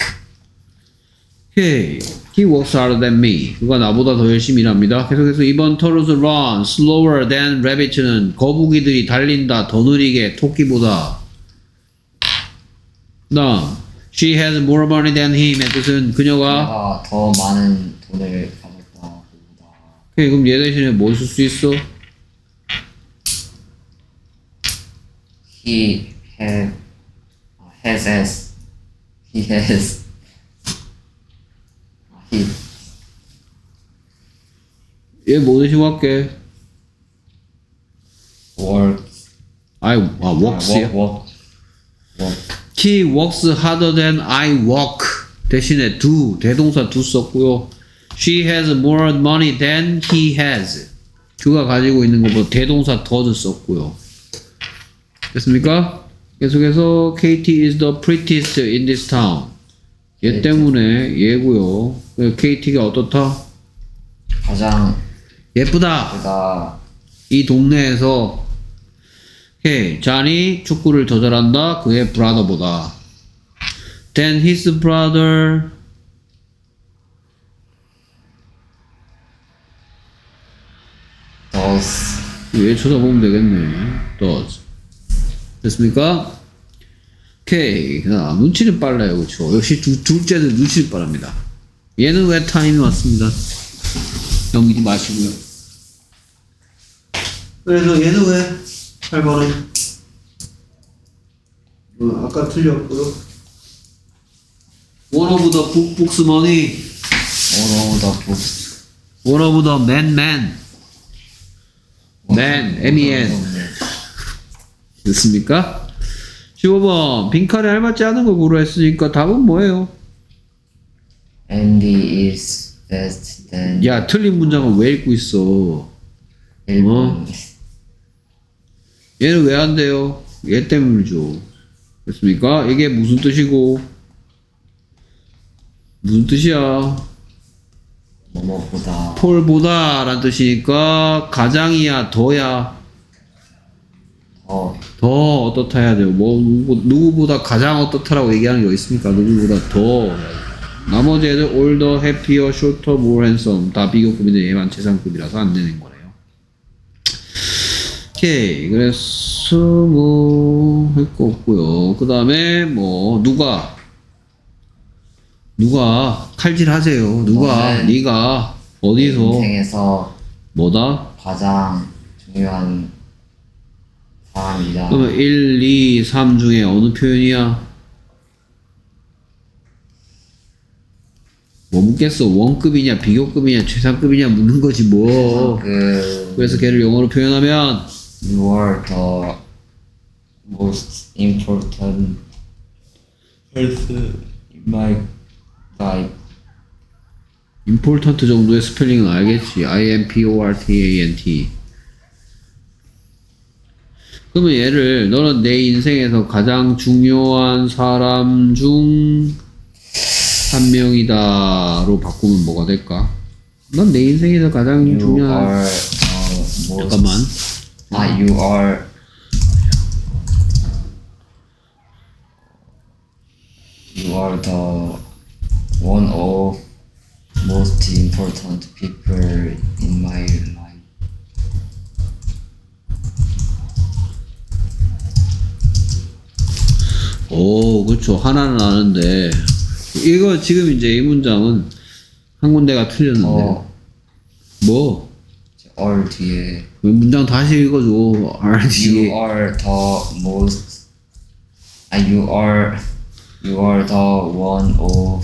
오케이. He works harder than me. 그가 나보다 더 열심히 일합니다. 계속해서 이번 turtles run slower than rabbit는 거북이들이 달린다 더 느리게 토끼보다. 다음 She has more money than him의 뜻은 그녀가. 내가 더 많은 돈을 가졌다. 그보다. 오케이. 그럼 얘 대신에 뭘 쓸 수 있어? He have has as he has he 얘 뭐 대신 할게? works. I 아 works. work work work. He works harder than I work. 대신에 do 대동사 do 썼고요. She has more money than he has. 그가 가지고 있는 것보다 대동사 does 썼고요. 됐습니까? 계속해서 Katie is the prettiest in this town. 얘 때문에 얘고요. Katie가 어떻다? 가장 예쁘다. 그가 이 동네에서. 오케이. 잔이 축구를 더 잘한다. 그의 brother보다. Then his brother does. 얘 쳐다보면 되겠네. does. 됐습니까? 오케이. 자, 눈치는 빨라요. 그쵸? 역시 두, 둘째는 눈치는 빠릅니다. 얘는 왜 타임이 왔습니다. 넘기지 마시고요. 그래서 얘는 왜 팔 번은 어, 아까 틀렸고요. One of the book, books money. All of the books. One of the man man. Man, M E N. 됐습니까? 십오 번 빈칸에 알맞지 않은 걸 고르라 했으니까 답은 뭐예요? Andy is best than 야 틀린 문장은 왜 읽고 있어? 일 번. 어? 얘는 왜 안 돼요? 얘 때문이죠. 됐습니까? 이게 무슨 뜻이고 무슨 뜻이야? 뭐뭐보다 폴보다 라는 뜻이니까 가장이야 더야? 더 더 어떻다 해야 돼요. 뭐 누구, 누구보다 가장 어떻다라고 얘기하는 게 어디 있습니까? 누구보다 더. 나머지 애들 older, happier, shorter, more handsome 다 비교급인데 얘만 최상급이라서 안 되는 거래요. 오케이. 그래서 뭐 할 거 없고요. 그 다음에 뭐 누가 누가 칼질하세요. 누가 너는 네가 어디서 인생에서 뭐다? 가장 중요한 사람이다. 그러면 일, 이, 삼 중에 어느 표현이야? 뭐 묻겠어? 원급이냐, 비교급이냐, 최상급이냐 묻는 거지 뭐. 그 그래서 걔를 영어로 표현하면 You are the most important person in my life. important 정도의 스펠링은 알겠지. I M P O R T A N T. 그러면 얘를 너는 내 인생에서 가장 중요한 사람 중 한 명이다로 바꾸면 뭐가 될까? 넌 내 인생에서 가장 You 중요한 are the most. 잠깐만. 아, you are. You are the one of most important people in my life. 오, 그렇죠. 하나는 아는데 이거 지금 이제 이 문장은 한 군데가 틀렸는데 어, 뭐? all 뒤에. 왜 문장 다시 읽어줘. R D. You are the most. 아, you are. You are the one of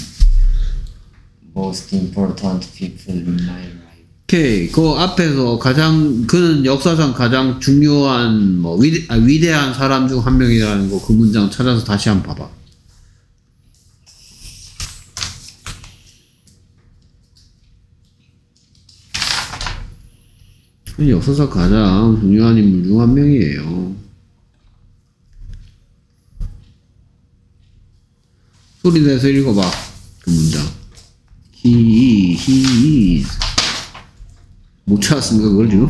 most important people in my life. 오케이. 그 앞에서 가장 그는 역사상 가장 중요한 뭐 위대, 아, 위대한 사람 중 한 명이라는 거 그 문장 찾아서 다시 한번 봐봐. 역사상 가장 중요한 인물 중 한 명이에요. 소리 내서 읽어봐. 그 문장. He, he is. 못 찾았습니까, 그걸 지금?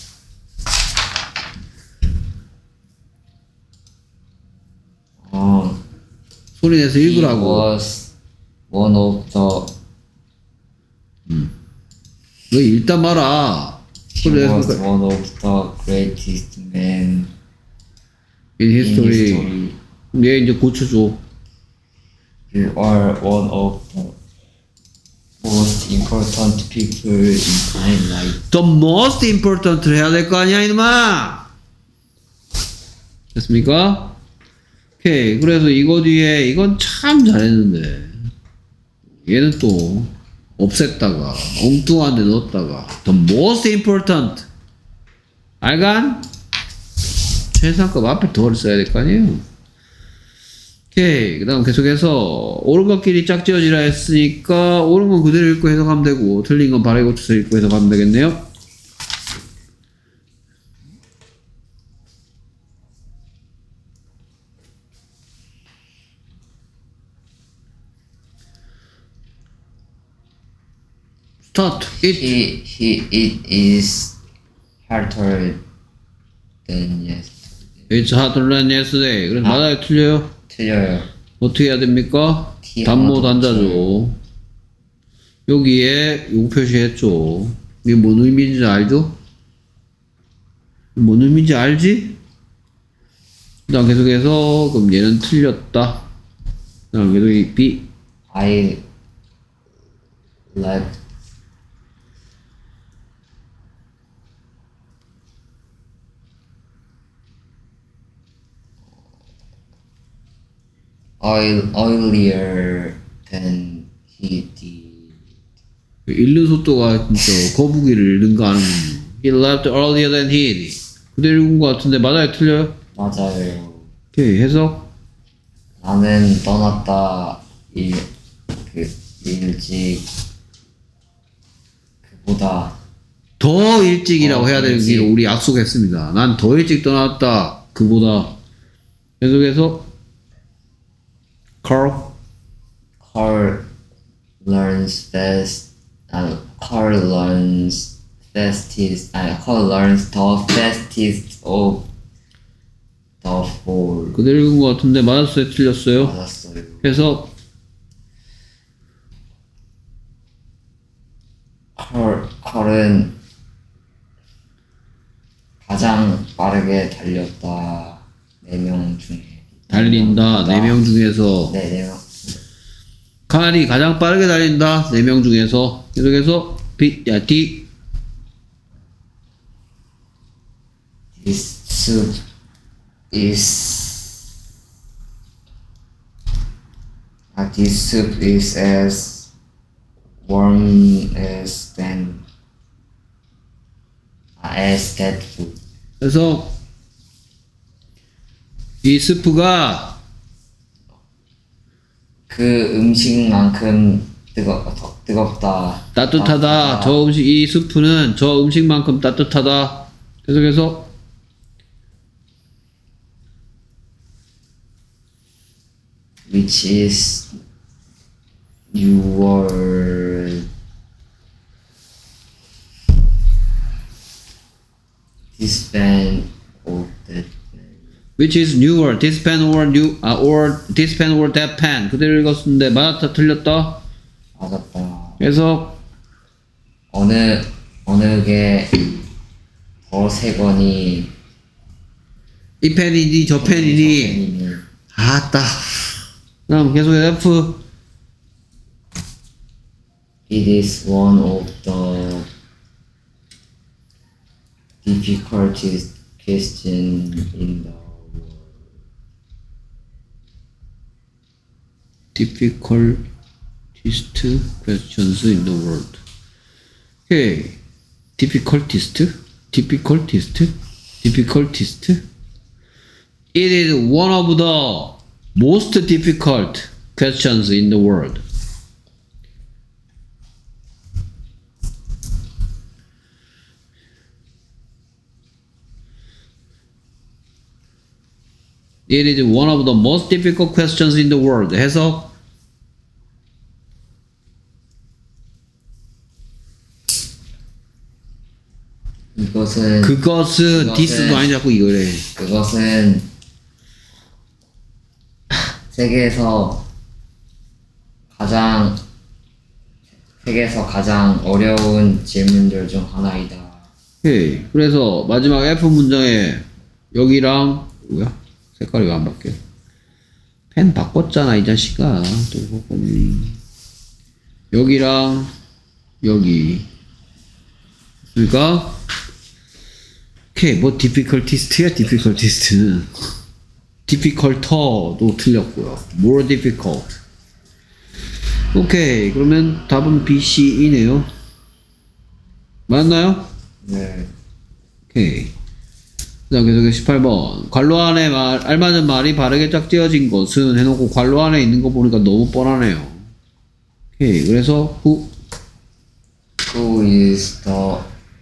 어, 소리 내서 he 읽으라고. was one of the. 너 읽다 마라. He 소리 내서 was 읽- one of the greatest men in in history. history. 얘 이제 고쳐줘. You are one of the most important people in my life. The most important 해야 될 거 아니야, 이놈아! 됐습니까? 오케이. 그래서 이거 뒤에, 이건 참 잘했는데. 얘는 또, 없앴다가, 엉뚱한 데 넣었다가, The most important. 알간? 최상급 앞에 덜 써야 될 거 아니에요? 오케이. 그 다음 계속해서 옳은 것끼리 짝지어지라 했으니까 옳은 건 그대로 읽고 해석하면 되고 틀린 건 바로 고쳐서 읽고 해석하면 되겠네요. 스타트. It. He he it is harder than yesterday. It's harder than yesterday. 그래서 아. 맞아요, 틀려요? 틀려요. 어떻게 해야 됩니까? T 단모 하나 더 단자죠. 여기에 요거 표시했죠. 이게 뭔 의미인지 알죠? 뭔 의미인지 알지? 그 다음 계속해서 그럼 얘는 틀렸다. 그 다음 계속 이 B I left oil earlier than he did. 읽는 속도가 진짜 거북이를 읽는 거 아는 He left earlier than he did. 그대로 읽은 거 같은데 맞아요? 틀려요? 맞아요. 오케이, 해석. 나는 떠났다. 일, 그, 일찍, 그보다. 더 일찍이라고 어, 해야 되는 일찍. 게 우리 약속했습니다. 난 더 일찍 떠났다. 그보다. 계속해서 Carl. Carl learns fast. 아니, Carl learns fastest. 아니, Carl learns the fastest of the four. 그대로 읽은 것 같은데 맞았어요? 틀렸어요? 맞았어요. 해석. Carl, Carl은 가장 빠르게 달렸다. 네 명 중에. 달린다. 네 명 중에서. 네, 네 명. 칼이 가장 빠르게 달린다. 네 명 중에서. 계속해서 B, 야, D. This soup is uh, this soup is as warm as than uh, as that food. 그래서 이 스프가 그 음식만큼 뜨거 더 뜨겁다. 따뜻하다. 저 음식, 이 스프는 저 음식만큼 따뜻하다. 계속해서 which is your this band of that which is newer, this pen or new, 아, or this pen or that pen. 그대로 읽었는데 맞았다, 틀렸다. 맞았다. 그래서 어느 어느 게 더 새 거니 이 펜이니 저 펜이니. 펜이니. 아따. 그럼 계속 F. It is one of the difficultest question in the world. difficultest questions in the world. Okay. difficultest? difficultest? difficultest? It is one of the most difficult questions in the world. It is one of the most difficult questions in the world. 해석. 이것은 그것은 그것은- 디스도 아니 자꾸 이거래. 그것은 세계에서 가장 세계에서 가장 어려운 질문들 중 하나이다. 오케이. 그래서 마지막 F 문장에 여기랑 뭐야? 색깔이 왜 안 바뀌어? 펜 바꿨잖아 이 자식아. 또 바꿨니? 여기랑 여기. 그러니까 오케이. 뭐 difficultest야 difficultest는 difficulter도 틀렸고요. more difficult. 오케이. 그러면 답은 B, C, E네요. 맞나요? 네. 오케이. 그 다음 계속해서 십팔 번. 괄호 안에 말, 알맞은 말이 바르게 짝지어진 것은 해놓고 괄호 안에 있는 거 보니까 너무 뻔하네요. 오케이. 그래서 who, Who is the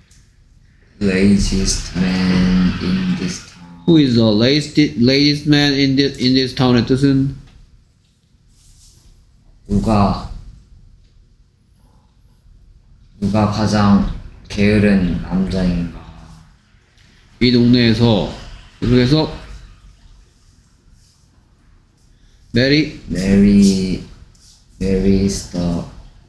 laziest man in this town? who is the laziest, laziest man in this, in this town의 뜻은 누가 누가 가장 게으른 남자인가? 이 동네에서 계속해서 Mary, Mary Mary is the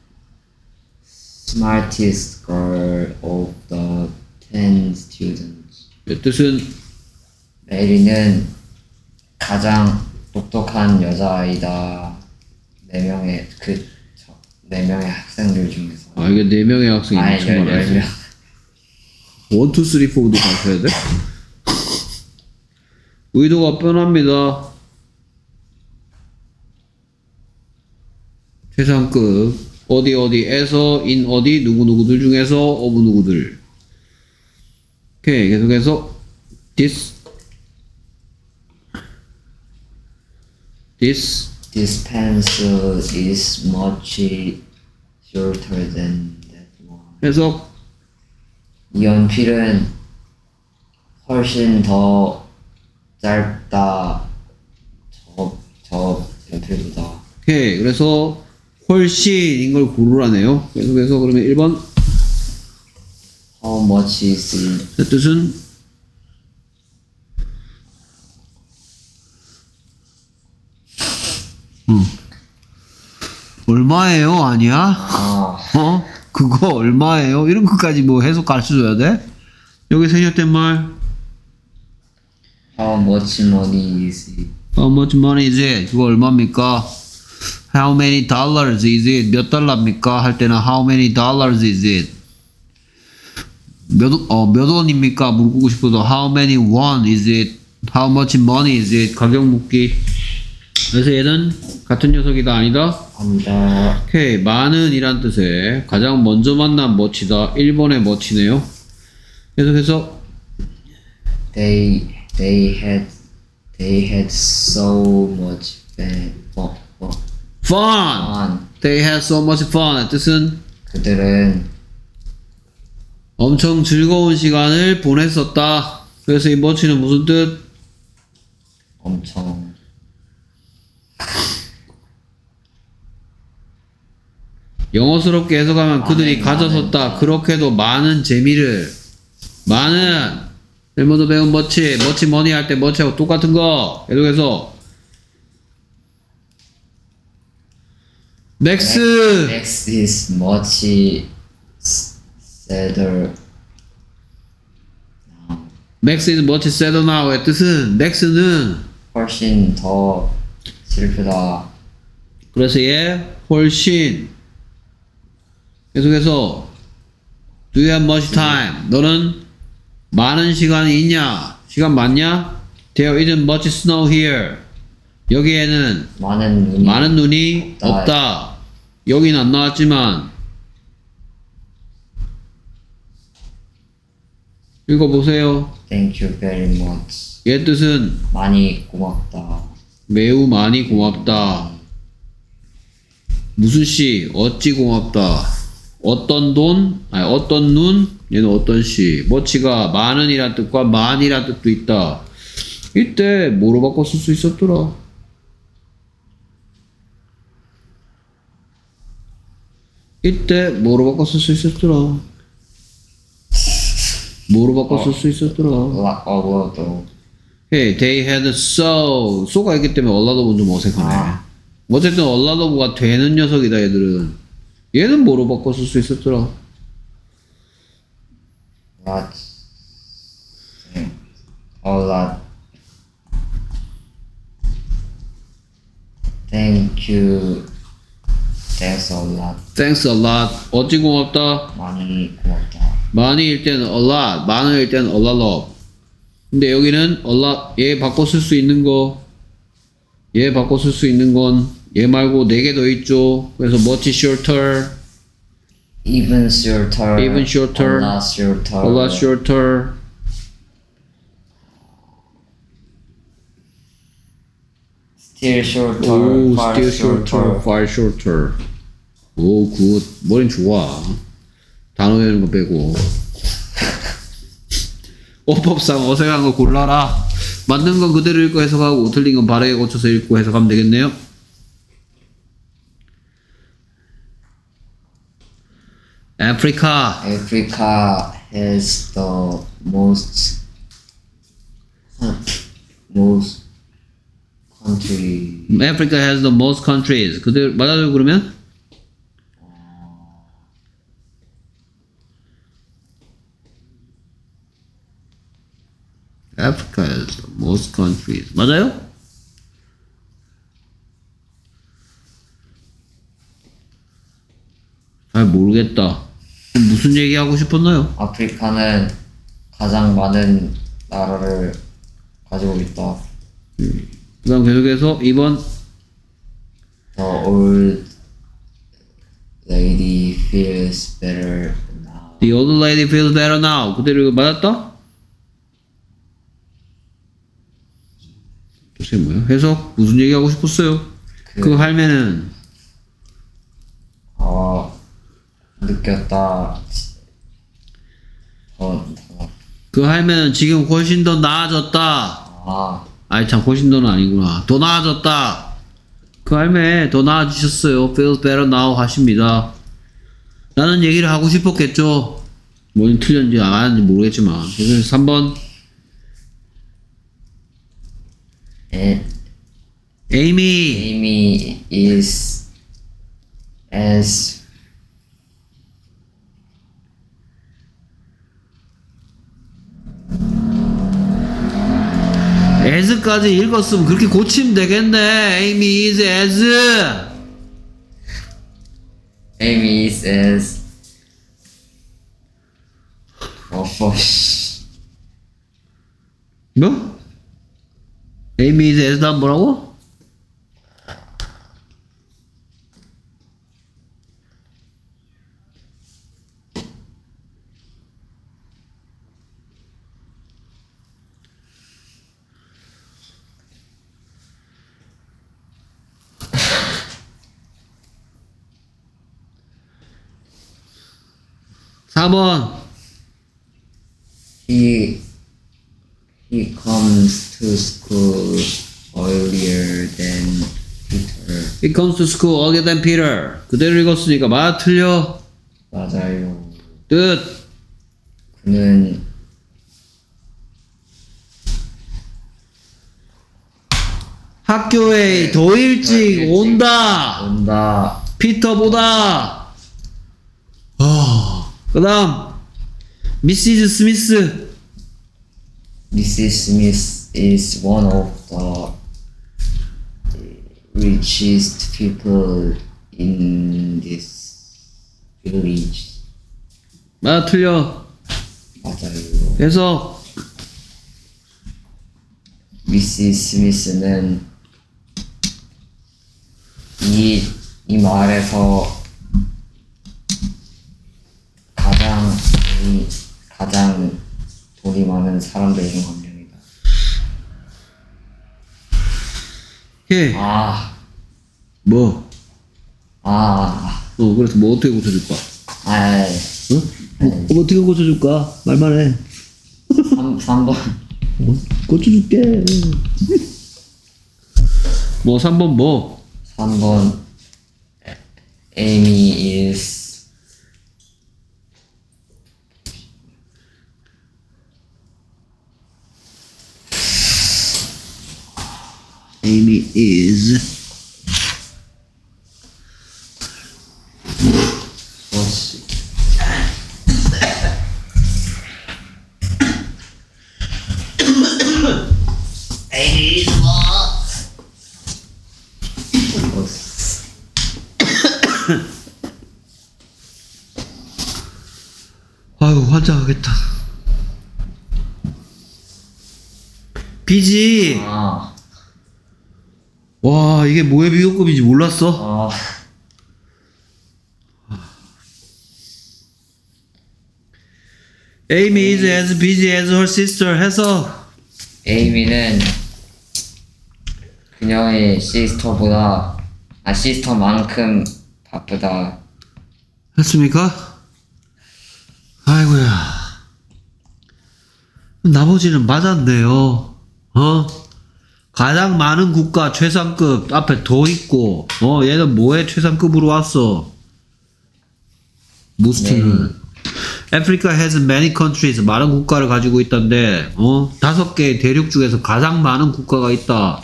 smartest girl of the ten students. 의 뜻은 메리는 가장 똑똑한 여자아이다. 네 명의 그 네 명의 학생들 중에서. 아 이게 네 명의 학생이 아니 엄청 열 많아요. 명. 원, 투, 쓰리, 포도 가셔야 돼? 의도가 뻔합니다. 최상급 어디 어디에서 인 어디 누구누구들 중에서 어부 누구들. 오케이. 계속해서 this This This pencil is much shorter than that one. 해석. 이 연필은 훨씬 더 짧다. 저, 저 연필보다. 오케이. 그래서 훨씬인 걸 고르라네요. 계속해서 그러면 일 번. How much is it? 그 뜻은 음. 얼마예요? 아니야? 아, 어? 그거 얼마예요? 이런 것까지 뭐 해석 가르쳐줘야 돼? 여기 생략된 말 how much money is it? How much money is it? 그거 얼마입니까? How many dollars is it? 몇 달러입니까? 할 때는 how many dollars is it? 몇, 어, 몇 원입니까? 물고 싶어도 how many won is it? How much money is it? 가격 묻기. 그래서 얘는 같은 녀석이다 아니다? 아니다. 오케이. 많은 이란 뜻의 가장 먼저 만난 멋이다. 일 번의 멋이네요. 계속해서 They they had they had so much fun. fun, fun. fun. They had so much fun. 뜻은 그들은 엄청 즐거운 시간을 보냈었다. 그래서 이 멋이는 무슨 뜻? 엄청 영어스럽게 해석하면 그들이 많은, 가졌었다. 많은. 그렇게도 많은 재미를 많은 일본어 배운 멋지 멋지 머니 할 때 멋지하고 똑같은 거. 계속해서 맥스 Next is much sadder. 맥스 is much sadder now의 뜻은 맥스는 훨씬 더 슬프다. 그래서 얘 훨씬 계속해서 Do you have much time? 너는 많은 시간이 있냐? 시간 많냐? There isn't much snow here. 여기에는 많은 눈이 많은 눈이 없다. 없다. 여기는 안 나왔지만 읽어보세요. Thank you very much. 얘 뜻은 많이 고맙다. 매우 많이 고맙다. 무슨 시? 어찌 고맙다. 어떤 돈? 아니 어떤 눈? 얘는 어떤 시? 머치가 많은이란 뜻과 많이란 뜻도 있다. 이때 뭐로 바꿔 쓸 수 있었더라? 이때 뭐로 바꿔 쓸 수 있었더라? 뭐로 바꿔 쓸 수 있었더라? 라- 어워도 Hey, they had so so가 있기 때문에 얼라더브는 좀 어색하네. 아. 어쨌든 얼라더브가 되는 녀석이다 얘들은. 얘는 뭐로 바꿔 쓸 수 있었더라? lot. A lot. Thank you. Thanks a lot. Thanks a lot. 어찌 고맙다. 많이 고맙다. 많이일 때는 a lot, 많을 때는 a lot of. 근데 여기는 a lot, 얘 바꿔 쓸 수 있는 거, 얘 바꿔 쓸 수 있는 건 얘 말고 네 개 더 있죠. 그래서 much shorter, Even shorter. Even shorter. A lot shorter. a lot shorter. Still shorter. 오, far still shorter, far shorter. 오, 굿. 머린 좋아. 단어 외우는 거 빼고. 어법상 어색한 거 골라라. 맞는 건 그대로 읽고 해석하고 틀린 건 바르게 고쳐서 읽고 해석하면 되겠네요. 아프리카. Africa has the most most country. Africa has the most countries. 그대로 맞아요 그러면? Africa has the most countries. 맞아요? 잘 모르겠다. 무슨 얘기하고 싶었나요? 아프리카는 가장 많은 나라를 가지고 있다. 그 다음 계속해서 이 번 The old lady feels better now. The old lady feels better now. 그대로 이거 맞았다? 도대체 뭐야? 해석? 무슨 얘기하고 싶었어요? 그- 그 할매는 어, 느꼈다. 어, 그 할매는 지금 훨씬 더 나아졌다. 아, 아이 참 훨씬 더는 아니구나. 더 나아졌다. 그 할매 더 나아지셨어요. Feels better now 하십니다. 나는 얘기를 하고 싶었겠죠. 뭔 틀렸는지 안 하는지 모르겠지만. 그래서 삼 번 에, 에이미 Amy is as as까지 읽었으면 그렇게 고치면 되겠네. Amy is as Amy is as 어, 어, 씨. 뭐? Amy is as 다음 뭐라고? 사 번 He he comes to school earlier than Peter. He comes to school earlier than Peter. 그대로 읽었으니까 맞아 틀려? 맞아요. 뜻 그는 학교에 더 일찍 일찍 온다. 온다. 피터보다. 어. 그 다음 미시즈 스미스. Missus Smith is one of the richest people in this village. 맞아 틀려? 맞아요. 해석 미시스 스미스는 이, 이 마을에서 가장 이, 가장 돈이 많은 사람들 중 한 명이다. 예. 아, 뭐? 아, 어 그래서 뭐 어떻게 고쳐줄까? 아, 어? 뭐, 뭐 어떻게 고쳐줄까? 말만 해. 삼, 삼 번. 뭐, 고쳐줄게. 뭐 삼 번 뭐? 삼 번 Amy is Amy is 뭐지? Amy is what? 아유 환장하겠다. 비지. 아, 와 이게 뭐의 비교급인지 몰랐어? 아, Amy is as busy as her sister 해서 에이미는 그녀의 시스터보다 아 시스터만큼 바쁘다. 했습니까? 아이고야 나머지는 맞았네요. 어? 가장 많은 국가 최상급 앞에 더 있고 어 얘는 뭐에 최상급으로 왔어? 무스팅은 Africa has many countries 많은 국가를 가지고 있던데 어 다섯 개의 대륙 중에서 가장 많은 국가가 있다.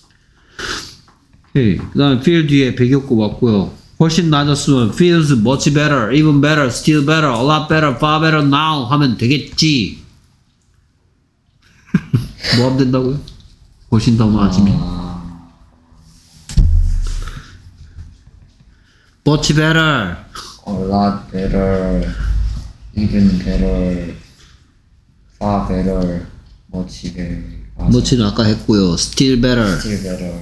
그 다음에 feel 뒤에 배경고 왔고요. 훨씬 낮았으면 feels much better, even better, still better, a lot better, far better now 하면 되겠지. 뭐 하면 된다고요? 훨씬 더 나아지면 아, much better, a lot better, even better, far better, much better, much는 아까 했고요. still better. still better.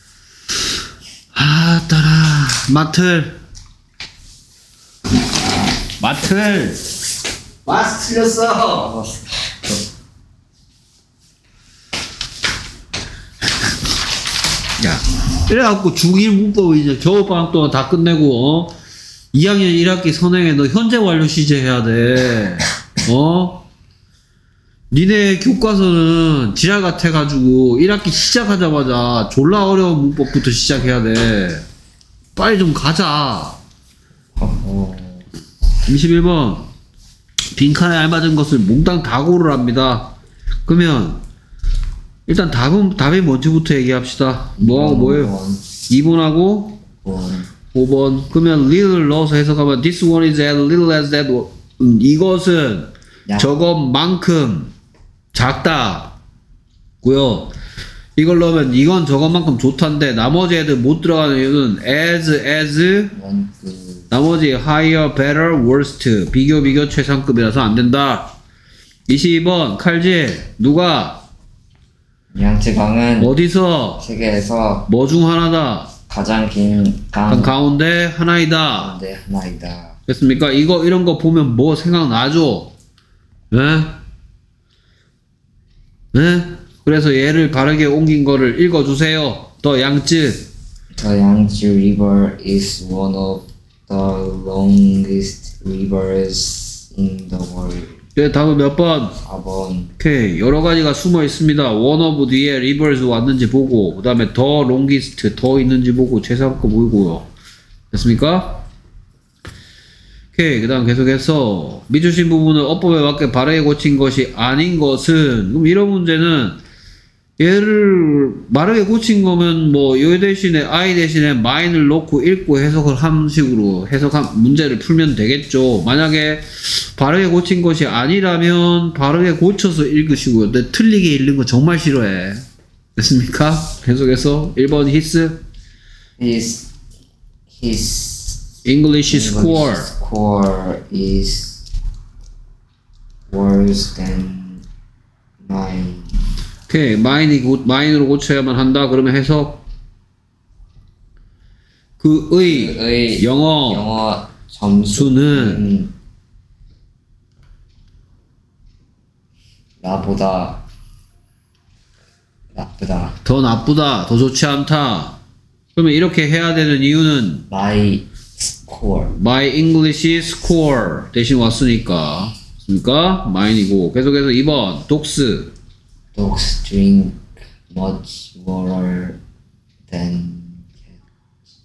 아 따라 마틀 마틀 마스 틀렸어. 야, 이래갖고 중일 문법을 이제 겨울방학 동안 다 끝내고, 어? 이 학년 일 학기 선행에 너 현재 완료 시제 해야 돼. 어? 니네 교과서는 지랄 같아가지고 일 학기 시작하자마자 졸라 어려운 문법부터 시작해야 돼. 빨리 좀 가자. 이십일 번. 빈칸에 알맞은 것을 몽땅 다 고르랍니다. 그러면 일단 답은, 답이 뭔지부터 얘기합시다. 뭐하고 뭐예요? 이 번하고 오 번. 그러면 little 넣어서 해석하면 this one is as little as that one. 음, 이것은 야. 저것만큼 작다 고요. 이걸 넣으면 이건 저것만큼 좋단데 나머지 애들 못 들어가는 이유는 as, as 나머지 higher, better, worst 비교, 비교, 최상급이라서 안 된다. 이십이 번 칼질 누가 양쯔강은 어디서 세계에서 뭐 중 하나다 가장 긴 강 가운데 하나이다. 가운데 하나이다. 됐습니까? 이거 이런 거 보면 뭐 생각나죠? 예? 예? 그래서 얘를 바르게 옮긴 거를 읽어주세요. 더 양쯔. The Yangtze River is one of the longest rivers in the world. 예, 다음은 몇 번? 사 번. 오케이. 여러 가지가 숨어 있습니다. one of 뒤에 rivers 왔는지 보고, 그 다음에 더 longest 더 있는지 보고, 최상급 보이고요. 됐습니까? 오케이. 그 다음 계속해서 미주신 부분을 어법에 맞게 바르게 고친 것이 아닌 것은, 그럼 이런 문제는 얘를 바르게 고친 거면 뭐 요 대신에 I 대신에 mine을 놓고 읽고 해석을 한 식으로 해석한 문제를 풀면 되겠죠. 만약에 바르게 고친 것이 아니라면 바르게 고쳐서 읽으시고요. 근데 틀리게 읽는 거 정말 싫어해. 됐습니까? 계속해서 일 번 his His his English score score is worse than mine. 오케이. mine이 고, mine으로 고쳐야만 한다. 그러면 해석 그의 그의 영어, 영어 점수는 수는 나보다 나쁘다. 더 나쁘다, 더 좋지 않다. 그러면 이렇게 해야 되는 이유는 My score. my English score 대신 왔으니까. 맞습니까? mine이고. 계속해서 이 번 dogs Dogs drink much water than cats.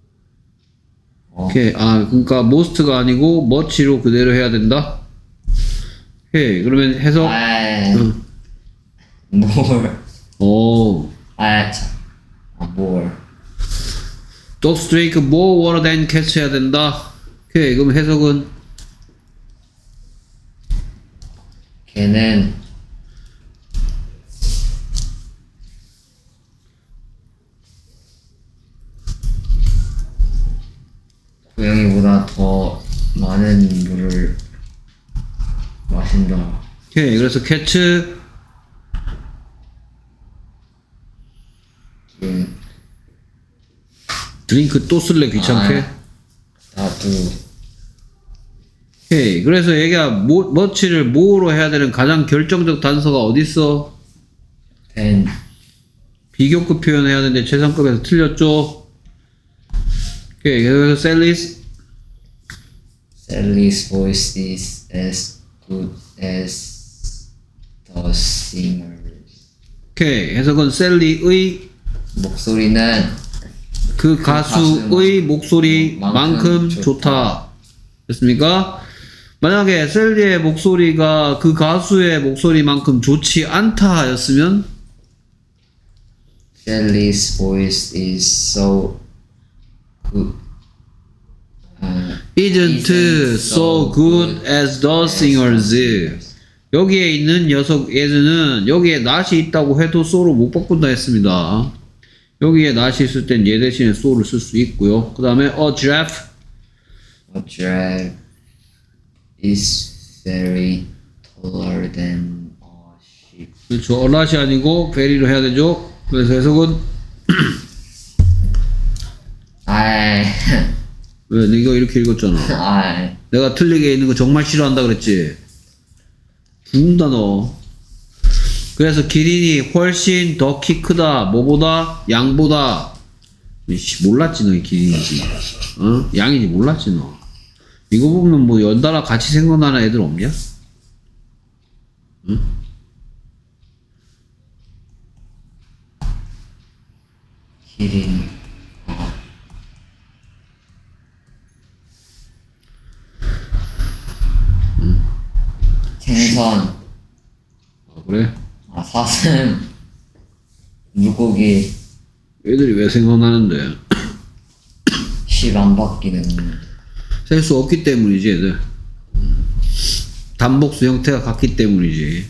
어, 오케이. 아, 그러니까 most가 아니고 much로 그대로 해야 된다. 오케이. 그러면 해석. 아, 응. more. 오. 아, 참. 아, more. dogs drink more water than cats 해야 된다. 오케이. 그럼 해석은 걔는 고양이보다 더 많은 물을 마신다. 오케이. 그래서 cats 음, 드링크 또 쓸래 귀찮게. 아, 나도 오케이. 그래서 얘가 뭐, much를 뭐로 해야 되는 가장 결정적 단서가 어딨어? than 비교급 표현해야 되는데 최상급에서 틀렸죠? 오케이. 그래서 Sally's Sally's voice is as good as the singer's. 오케이. 해석은 셀리의 목소리는 그 가수의 목소리만큼 만큼 좋다. 좋다. 됐습니까? 만약에 셀리의 목소리가 그 가수의 목소리만큼 좋지 않다 였으면 Sally's voice is so good. 아, isn't so good as the singer's. 여기에 있는 녀석 as는 여기에 not이 있다고 해도 so로 못 바꾼다 했습니다. 여기에 not이 있을 땐 얘 대신에 so를 쓸 수 있고요. 그 다음에 a giraffe A giraffe is very taller than a sheep. 그렇죠. a lot이 아니고 very로 해야 되죠. 그래서 해석은 아이, 왜 이거 이렇게 읽었잖아. 아이, 내가 틀리게 있는 거 정말 싫어한다 그랬지. 죽는다 너. 그래서 기린이 훨씬 더 키 크다. 뭐보다? 양보다. 씨, 몰랐지 너 기린이지. 어? 양인지 몰랐지 너. 이거 보면 뭐 연달아 같이 생각나는 애들 없냐? 응? 기린. 어. 응. 생선. 아, 그래? 아, 사슴. 물고기. 애들이 왜 생각나는데? 십 안 바뀌는. 셀 수 없기 때문이지 애들. 단복수 형태가 같기 때문이지.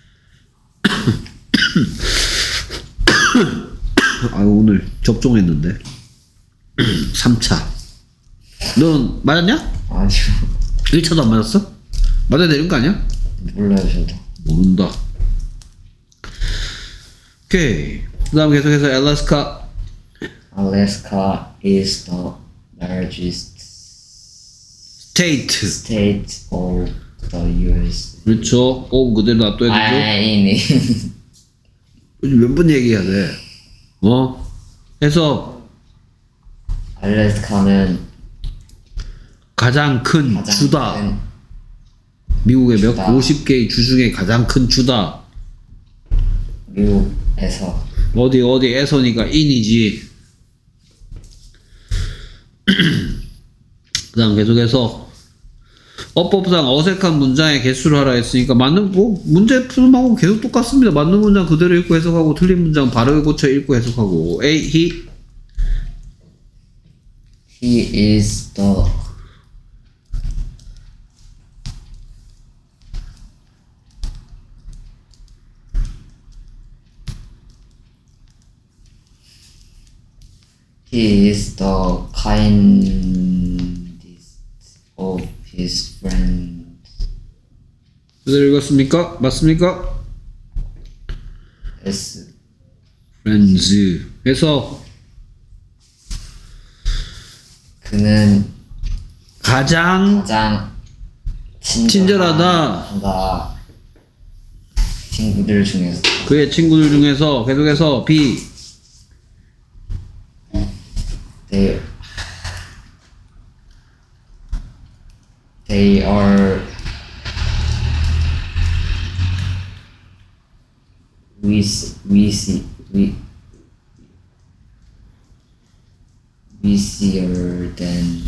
아 오늘 접종했는데 삼 차. 넌 맞았냐? 아니요. 일 차도 안 맞았어? 맞아야 되는 거 아니야? 몰라요, 저도. 모른다. 오케이. 그 다음 계속해서 알래스카. Alaska is the largest 스테이트. state of the U S. 그렇죠. 오 그대로 놔둬야 되죠. 아니네. 요즘 몇 번 얘기해야 돼. 어? 해서 알래스카는 가장 큰 가장 주다. 큰 미국의 몇 주다. 오십 개의 주 중에 가장 큰 주다. 미국에서 어디 어디에서니까 인이지. 그 다음 계속해서 어법상 어색한 문장의 개수를 하라 했으니까 맞는 뭐 문제 푸름하고 계속 똑같습니다. 맞는 문장 그대로 읽고 해석하고 틀린 문장 바로 고쳐 읽고 해석하고. A he he is the he is the kindest of his friends. 그대로 읽었습니까? 맞습니까? S friends 해서 그는 가장 가장 친절하다. 친절하다. 친구들 중에서 그의 친구들 중에서 계속해서 B they they are we s- we see we busier than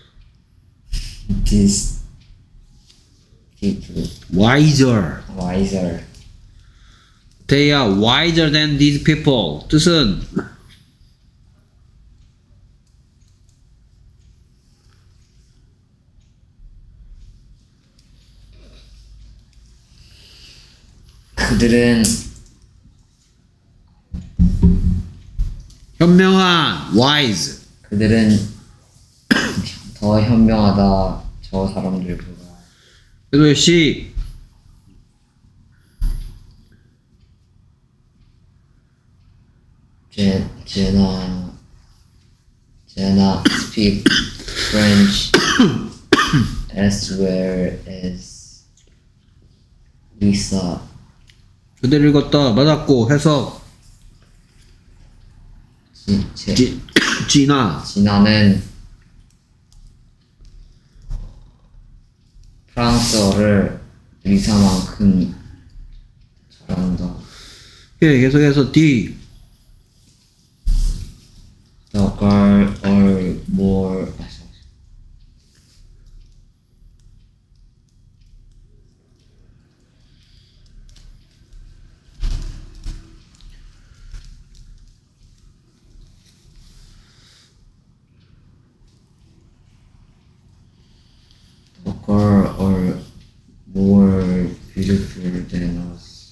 these people. wiser. Wiser. They are wiser than these people. 뜻은 그들은 현명한 wise. 그들은 더 현명하다. 저 사람들보다. 그래서 C 제 제나 제나 speak French as well as Lisa. 그대로 읽었다. 맞았고 해석 지, 제, 지, 지나 진아는 프랑스어를 리사만큼 잘한다. 예, 계속해서 D The girl are more The girl are more beautiful than us.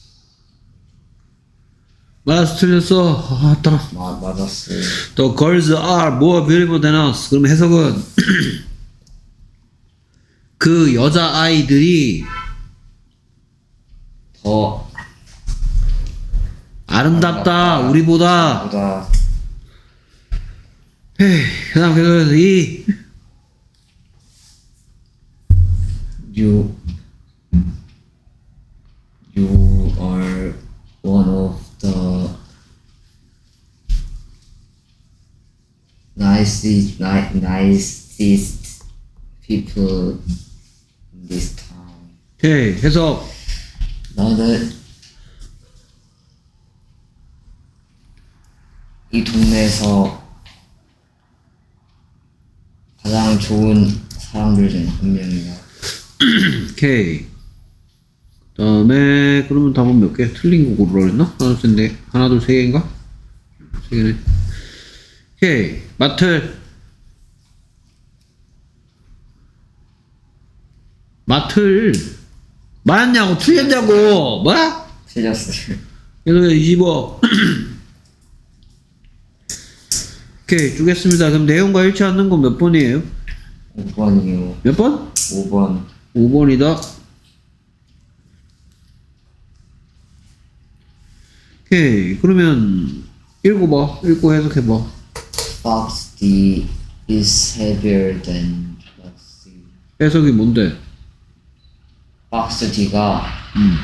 맞았어 틀렸어. 아 따라. 마, 맞았어요. The girls are more beautiful than us. 그럼 해석은 그 여자 아이들이 더 아름답다 우리보다. 보다 에이, 그다음 계속해서 이 you you are nicest, ni- nicest people in this town. 오케이. 해석. 나는 이 동네에서 가장 좋은 사람들 중 한 명이야. 오케이. 그 다음에 그러면 답은 몇 개? 틀린 거 고르라 그랬나? 하나 둘 셋 넷. 하나 둘 세 개인가? 세 개네. 오케이. 마틀. 마틀. 맞냐고 틀렸냐고. 뭐야? 틀렸어요. 그래서 이십오. 오케이. 주겠습니다. 그럼 내용과 일치 않는 건 몇 번이에요? 오 번이요. 몇 번? 오 번. 오 번이다. 오케이. 그러면 읽어봐. 읽고 해석해봐. Box D is heavier than Box C. 해석이 뭔데? 박스 D가 음.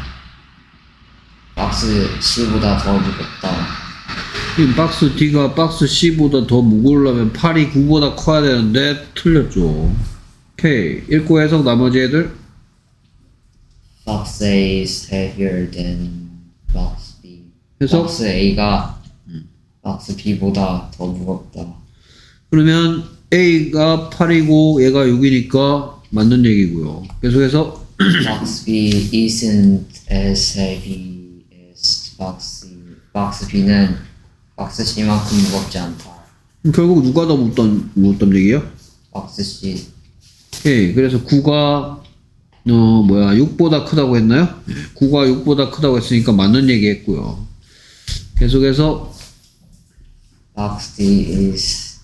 박스 C보다 더 무겁다. 이 박스 D가 박스 C보다 더 무거우려면 팔이 구보다 커야 되는데 틀렸죠. 오케이. 읽고 해석 나머지 애들. Box A is heavier than Box B. 해석? 박스 A가 박스 B보다 더 무겁다. 그러면 A가 팔이고 얘가 육이니까 맞는 얘기고요. 계속해서 Box B isn't as heavy as Box C. 박스 B는 박스 C만큼 무겁지 않다. 결국 누가 더 무겁단, 무겁단 얘기야? 박스 C. 오케이. 그래서 구가 어 뭐야 육보다 크다고 했나요? 구가 육보다 크다고 했으니까 맞는 얘기 했고요. 계속해서 Box D is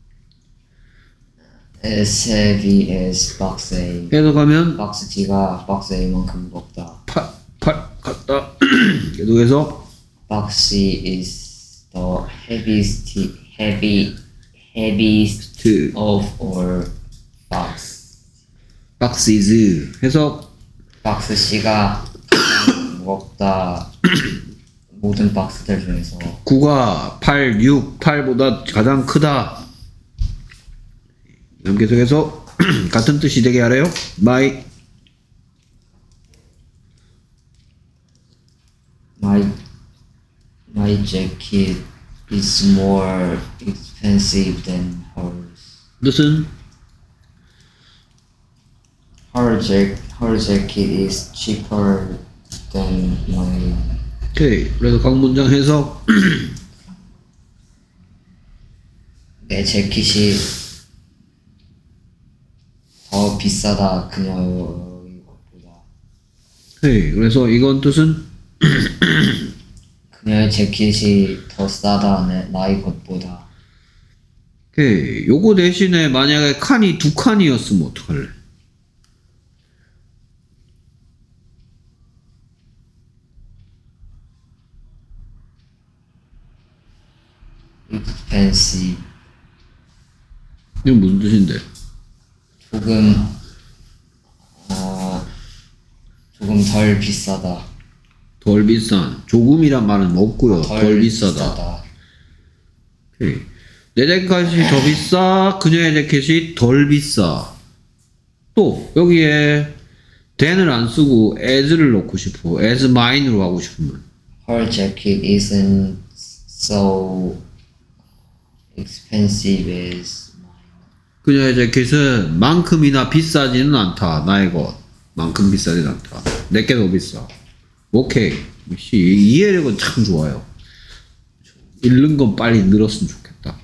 as heavy as Box A. 해석하면 박스 D가 박스 A만큼 무겁다. 팔, 팔 같다. 계속해서 Box C is the heaviest, heavy, heaviest 트 of all box. 박시즈 해석 박스 C가 가장 무겁다. 모든 박스들 중에서. 구가 팔, 육, 팔보다 가장 크다. 그럼 계속해서 같은 뜻이 되게 하래요. My My my jacket is more expensive than hers. 뜻은 Her jack her jacket is cheaper than mine. 오케이. 그래서 각 문장 해석 내 재킷이 더 비싸다 그녀의 것보다. 오케이. 그래서 이건 뜻은 그녀의 재킷이 더 싸다 내 나의 것보다. 오케이. 요거 대신에 만약에 칸이 두 칸이었으면 어떡할래? expensive. 이건 무슨 뜻인데? 조금 어 조금 덜 비싸다. 덜 비싼. 조금이란 말은 없고요. 덜, 덜 비싸다. 비싸다. 오케이. 내 재킷이 더 비싸. 그녀의 재킷이 덜 비싸. 또 여기에 than을 안 쓰고 as를 넣고 싶어. as mine으로 하고 싶으면 Her jacket isn't so expensive as mine. 그녀의 재킷은 만큼이나 비싸지는 않다. 나의 것 만큼 비싸지는 않다. 내게 더 비싸. 오케이. 씨, 이해력은 참 좋아요. 읽는 건 빨리 늘었으면 좋겠다.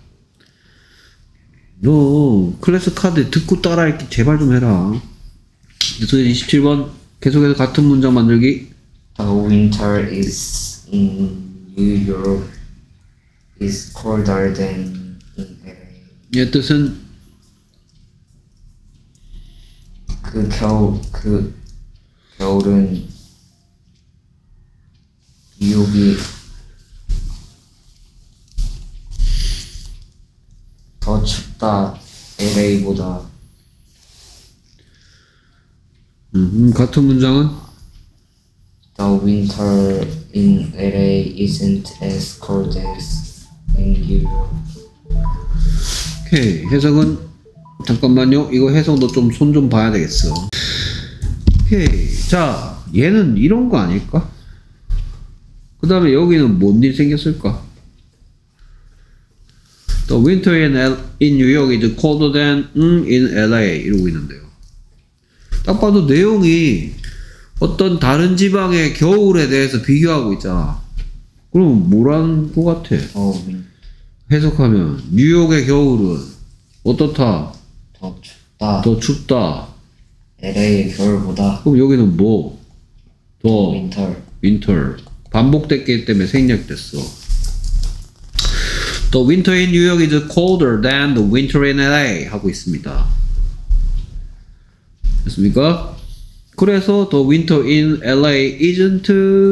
너 클래스 카드 듣고 따라 읽기 제발 좀 해라. 그래서 이십칠 번 계속해서 같은 문장 만들기. The winter is in New York is colder than in L A. 얘 뜻은 그 겨울 그 겨울은 뉴욕이 더 춥다 엘에이보다. 음, 같은 문장은 The winter in 엘에이 isn't as cold as in New York. 오케이. 해석은 잠깐만요. 이거 해석도 좀 손 좀 봐야 되겠어. 오케이. 자, 얘는 이런 거 아닐까? 그 다음에 여기는 뭔 일 생겼을까? The winter in, L, in New York is colder than in 엘에이 이러고 있는데요. 딱 봐도 내용이 어떤 다른 지방의 겨울에 대해서 비교하고 있잖아. 그럼 뭐라는 거 같아? 더, 윈, 해석하면 뉴욕의 겨울은 어떻다? 더 춥다. 더 춥다. 엘에이의 겨울보다 그럼 여기는 뭐? 더 윈터. 윈터. 반복됐기 때문에 생략됐어. The winter in New York is colder than the winter in 엘에이 하고 있습니다. 됐습니까? 그래서 the winter in 엘에이 isn't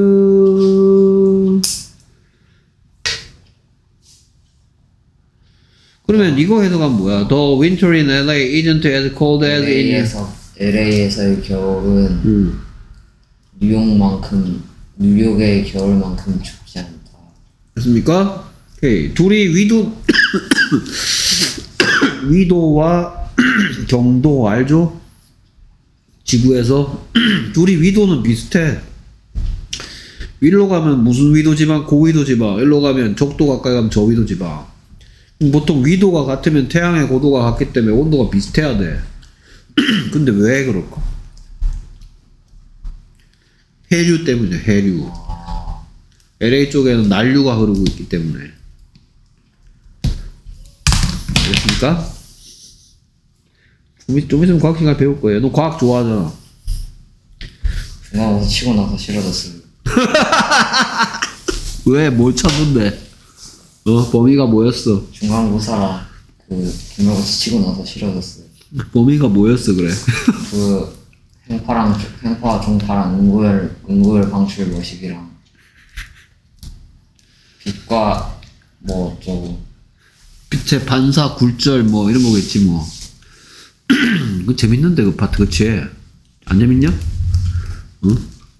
그러면 이거 해석하면 뭐야? The winter in 엘에이 isn't as cold as in 엘에이에서 엘에이에서의 겨울은 음. 뉴욕만큼 뉴욕의 겨울만큼 춥지 않다. 됐습니까? 오케이. 둘이 위도 위도와 경도 알죠? 지구에서 둘이 위도는 비슷해. 위로 가면 무슨 위도 지방? 고위도 지방. 일로 가면 적도 가까이 가면 저위도 지방. 보통 위도가 같으면 태양의 고도가 같기 때문에 온도가 비슷해야 돼. 근데 왜 그럴까? 해류 때문에 해류. 엘에이 쪽에는 난류가 흐르고 있기 때문에. 알겠습니까? 좀, 좀 있으면 과학 시간 배울 거예요. 너 과학 좋아하잖아. 중간고사 치고 나서 싫어졌어요. 왜? 뭘 찾는데? 어? 범위가 뭐였어? 중간고사라 그 기말고사 치고 나서 싫어졌어요. 범위가 뭐였어 그래? 그 행파랑 행파 종파랑 응고열 응고열 방출 모식이랑 빛과 뭐 어쩌고 빛의 반사 굴절 뭐 이런 거겠지 뭐. 그 재밌는데 그 파트 그치? 안 재밌냐? 응?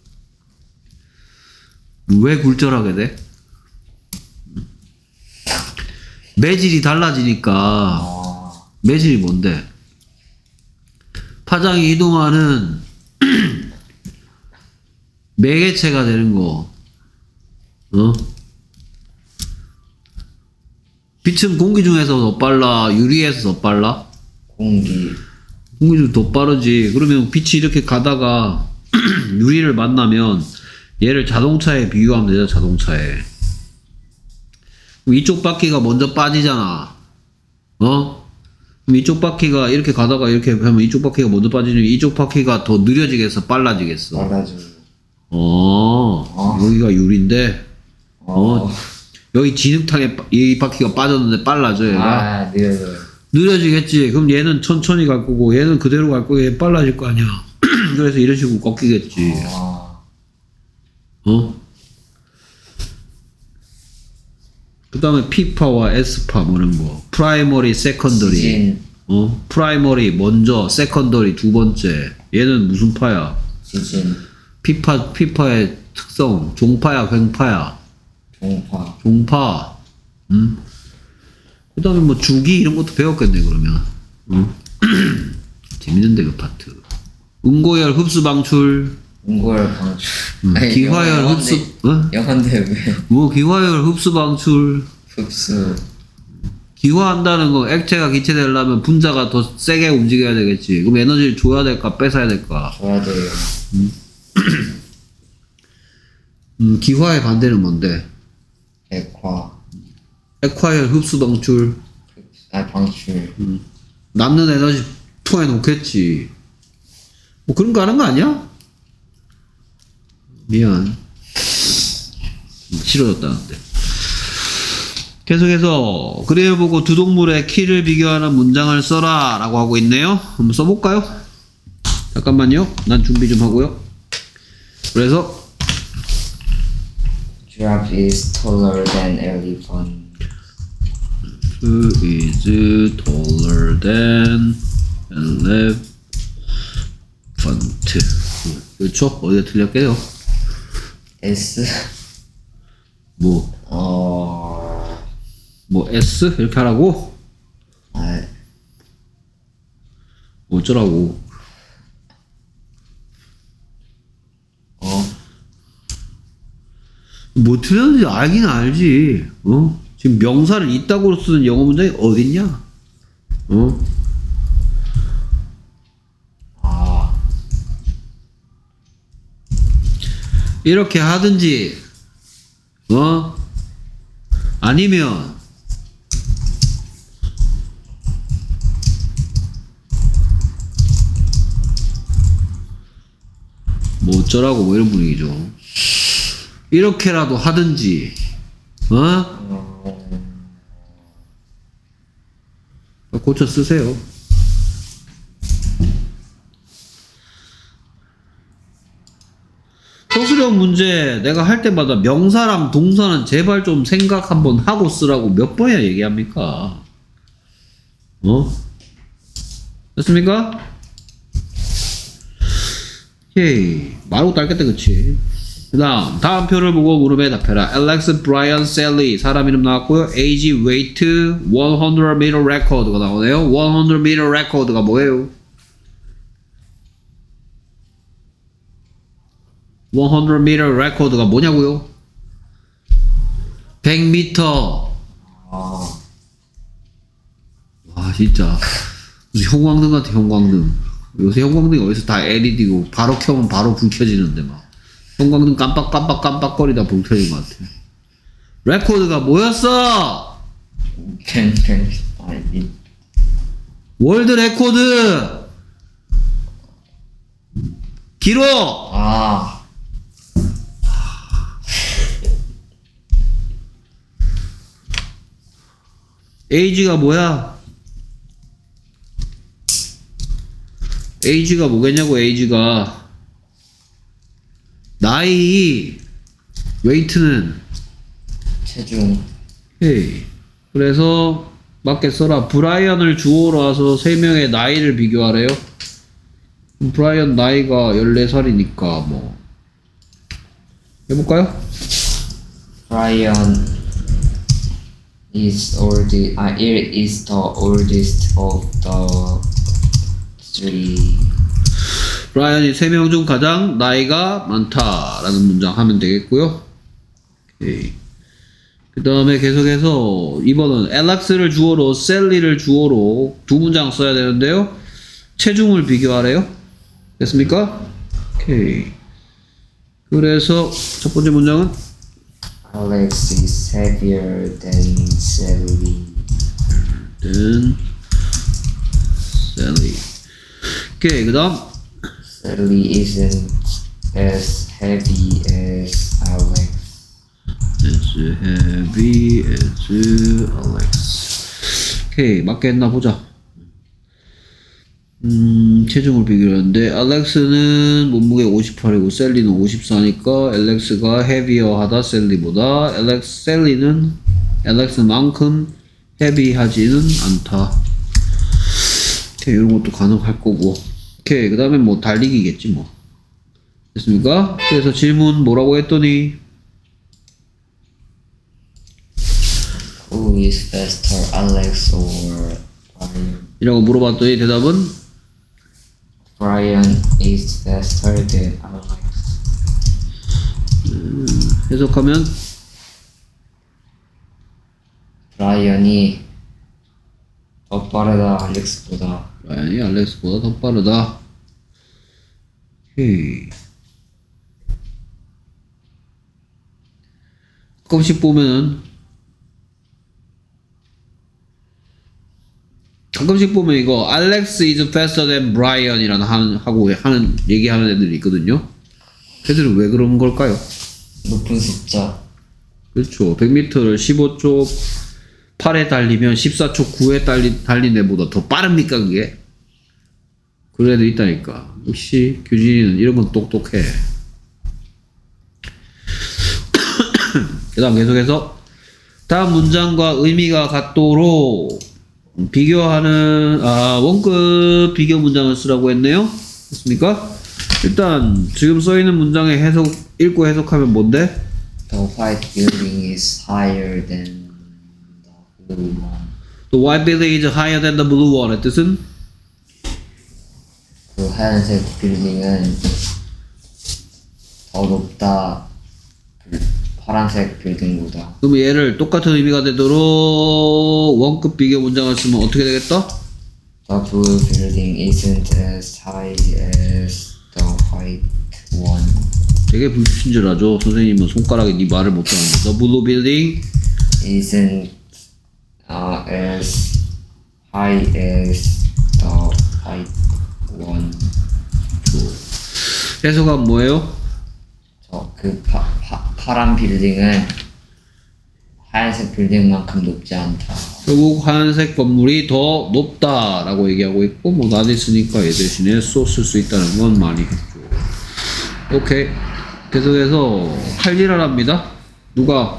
왜 굴절하게 돼? 매질이 달라지니까. 아, 매질이 뭔데? 파장이 이동하는 매개체가 되는 거. 어? 빛은 공기 중에서 더 빨라? 유리에서 더 빨라? 공기 공기 중 더 빠르지. 그러면 빛이 이렇게 가다가 유리를 만나면 얘를 자동차에 비유하면 되죠. 자동차에. 그럼 이쪽 바퀴가 먼저 빠지잖아. 어? 그럼 이쪽 바퀴가 이렇게 가다가 이렇게 하면 이쪽 바퀴가 먼저 빠지면 이쪽 바퀴가 더 느려지겠어? 빨라지겠어? 빨라지고 어, 어. 여기가 유리인데, 어, 어, 여기 진흙탕에 빠- 이 바퀴가 빠졌는데 빨라져, 얘가. 아 느려져요. 느려지겠지. 그럼 얘는 천천히 갈 거고, 얘는 그대로 갈 거고, 얘 빨라질 거 아니야. 그래서 이런 식으로 꺾이겠지. 아, 어? 그 다음에 P파와 S파 뭐 이런 거. 프라이머리, 세컨더리. 지진 어? 프라이머리 먼저, 세컨더리 두 번째. 얘는 무슨 파야? 지진 P파, P파의 특성. 종파야, 횡파야? 종파 종파. 음? 그 다음에 뭐 주기 이런 것도 배웠겠네, 그러면. 응? 재밌는데, 그 파트. 응고열 흡수 방출. 응고열 방출. 음, 아니, 기화열 영어- 흡수, 영어인데- 어? 영어인데 왜 뭐, 기화열 흡수 방출. 흡수 기화한다는 거, 액체가 기체되려면 분자가 더 세게 움직여야 되겠지. 그럼 에너지를 줘야 될까, 뺏어야 될까? 줘야 돼요. 음, 기화의 반대는 뭔데? 액화 액화열 흡수 방출. 아 방출 남는 에너지 투하해 놓겠지. 뭐 그런 거 하는 거 아니야? 미안. 싫어졌다는데. 계속해서 그래 보고 두 동물의 키를 비교하는 문장을 써라 라고 하고 있네요. 한번 써볼까요? 잠깐만요. 난 준비 좀 하고요. 그래서 Giraffe is taller than elephant. Who is taller than elephant? 그렇죠? 어디가 틀렸게요? S 뭐, 어 뭐 S? 이렇게 하라고? 아 어쩌라고. 어? 뭐 틀렸는지 알긴 알지. 어? 지금 명사를 있다고 쓰는 영어 문장이 어딨냐? 어? 아, 이렇게 하든지, 어? 아니면, 뭐 어쩌라고 뭐 이런 분위기죠. 이렇게라도 하든지, 어? 고쳐 쓰세요. 소수령 문제 내가 할 때마다 명사랑 동사는 제발 좀 생각 한번 하고 쓰라고 몇 번이나 얘기합니까? 어? 됐습니까? 오케이. 말고 딸겠다, 그치? 그 다음, 다음 표를 보고 물음에 답해라. Alex, Brian, Sally. 사람 이름 나왔고요. Age, weight, one hundred meter record가 나오네요. one hundred meter record가 뭐예요? one hundred meter record가 뭐냐고요? 백 미터. 아, 와, 진짜. 무슨 형광등 같아, 형광등. 요새 형광등이 어디서 다 엘이디고, 바로 켜면 바로 불 켜지는데, 막. 형광등 깜빡깜빡깜빡거리다 불 켜진 것 같아. 레코드가 뭐였어? 뱅뱅. 아니, 월드 레코드! 기록! 아, 에이지가 뭐야? 에이지가 뭐겠냐고, 에이지가. 나이, 웨이트는. 체중. 오케이. 그래서 맞게 써라. 브라이언을 주어로 와서 세 명의 나이를 비교하래요. 브라이언 나이가 열네 살이니까 뭐 해볼까요? Brian is old. Ah, it is the oldest of the three. 브라이언이 세 명 중 가장 나이가 많다라는 문장 하면 되겠고요. 오케이. 그 다음에 계속해서 이번은 Alex를 주어로 Sally를 주어로 두 문장 써야 되는데요. 체중을 비교하래요. 됐습니까? 오케이. 그래서 첫 번째 문장은 Alex is heavier than Sally. than Sally. 오케이. 그 다음 Sally isn't as heavy as Alex. as heavy as Alex. 오케이. 맞게 했나 보자. 음, 체중을 비교하는데 알렉스는 몸무게 오십팔이고 셀리는 오십사니까 알렉스가 헤비어하다 셀리보다. 알렉스 셀리는 알렉스만큼 헤비하지는 않다. 오케이. 이런 것도 가능할 거고. 오케이. 그 다음에 뭐 달리기겠지 뭐. 됐습니까? 그래서 질문 뭐라고 했더니 Who is faster, Alex or Brian? 이라고 물어봤더니 대답은 Brian is faster than Alex. 음, 해석하면 브라이언이 더 빠르다 알렉스보다. 라이언이 알렉스보다 더 빠르다. 오케이. 가끔씩 보면은 가끔씩 보면 이거 Alex is faster than Brian 이라는 하는, 하고 하는 얘기하는 애들이 있거든요. 걔들은 왜 그런 걸까요? 높은 숫자. 그렇죠. 백 미터를 십오 초 팔에 달리면 십사 초 구에 달리, 달린 애보다 더 빠릅니까 그게? 그런 애들 있다니까. 역시 규진이는 이런 건 똑똑해. 그 다음 계속해서 다음 문장과 의미가 같도록 비교하는 아 원급 비교 문장을 쓰라고 했네요. 됐습니까? 일단 지금 써있는 문장의 해석 읽고 해석하면 뭔데? The white building is higher than the blue one. The white building is higher than the blue one. 의 뜻은? 그 하얀색 빌딩은 더 높다. 불- 파란색 빌딩보다. 그럼 얘를 똑같은 의미가 되도록 원급 비교 문장을 쓰면 어떻게 되겠다? The blue building isn't as high as the white one. 되게 불친절하죠. 선생님은 손가락에 네 말을 못하는데. The blue building Isn't uh, as high as the white one. 해석은 뭐예요? 저 그 파, 파, 파란 빌딩은 하얀색 빌딩만큼 높지 않다. 결국 하얀색 건물이 더 높다라고 얘기하고 있고 뭐 not 있으니까 얘 대신에 so 쓸 수 있다는 건 많이 했죠. 오케이. 계속해서 할 일 하랍니다. 누가?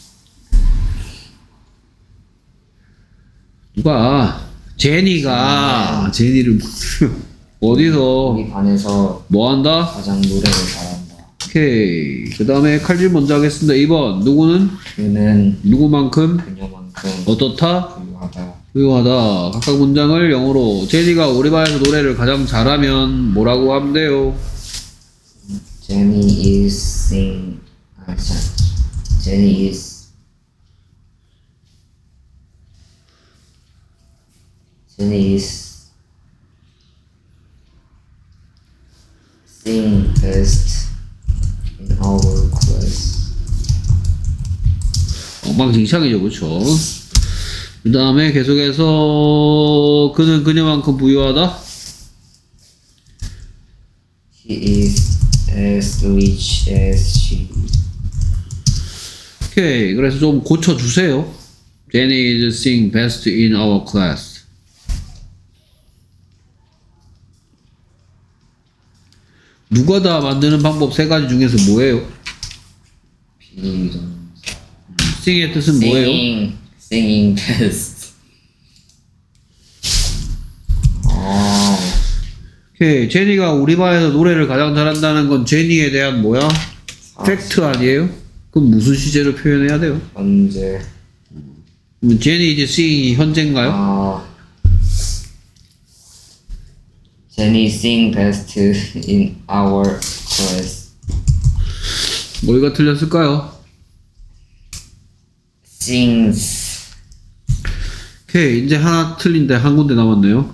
누가? 제니가 제니를 어디서 우리 반에서 뭐 한다? 가장 노래를 잘한다. 오케이. 그 다음에 칼질 먼저 하겠습니다. 이 번 누구는? 그는 누구만큼? 그녀만큼 어떻다? 부유하다. 유용하다. 각각 문장을 영어로 제니가 우리 반에서 노래를 가장 잘하면 뭐라고 하면 돼요? Jenny is sing. 아, 자, Jenny is. Jenny is sing best in our class. 엉망진창이죠, 그렇죠? 그 다음에 계속해서 그는 그녀만큼 부유하다. He is as rich as she is. 오케이. 그래서 좀 고쳐주세요. Jenny is sing best in our class. 누가 다 만드는 방법 세 가지 중에서 뭐예요? 비동사. sing의 뜻은 뭐예요? Singing, singing best. 아, 오케이. 제니가 우리 반에서 노래를 가장 잘한다는 건 제니에 대한 뭐야? 팩트 아니에요? 그럼 무슨 시제로 표현해야 돼요? 언제? 그럼 제니 이제 sing이 현재인가요? 아, Jenny sing best in our class. 뭐가 틀렸을까요? Sings. 오케이. 이제 하나 틀린데 한 군데 남았네요.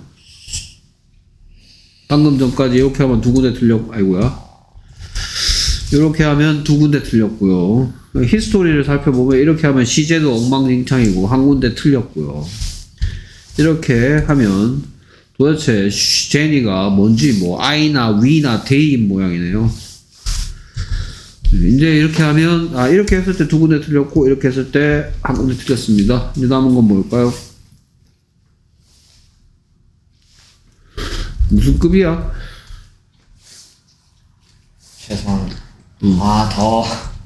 방금 전까지 이렇게 하면 두 군데 틀렸고, 아이고야. 이렇게 하면 두 군데 틀렸고요. 히스토리를 살펴보면 이렇게 하면 시제도 엉망진창이고 한 군데 틀렸고요. 이렇게 하면 도대체 제니가 뭔지 뭐 I나 We나 They인 모양이네요. 이제 이렇게 하면 아 이렇게 했을 때 두 군데 틀렸고 이렇게 했을 때 한 군데 틀렸습니다. 이제 남은 건 뭘까요? 무슨 급이야? 최선. 음. 아, 더.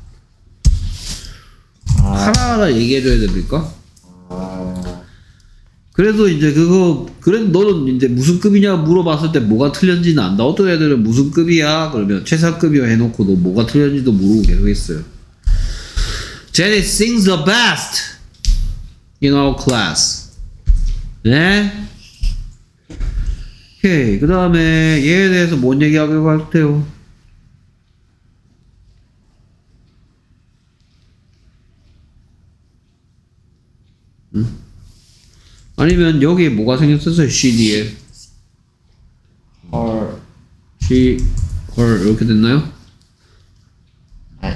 아, 하나하나 얘기해줘야 됩니까? 아, 그래도 이제 그거 그래도 너는 이제 무슨 급이냐 물어봤을 때 뭐가 틀렸는지는 안다. 어떤 애들은 무슨 급이야 그러면 최상급이야 해놓고 너 뭐가 틀렸는지도 모르고 계속 했어요. Jenny sings the best in our class. 네? 오케이. 그 다음에 얘에 대해서 뭔 얘기하고 할 때요? 응? 아니면 여기에 뭐가 생겼었어요? she 뒤에 헐. she, her 이렇게 됐나요? 아,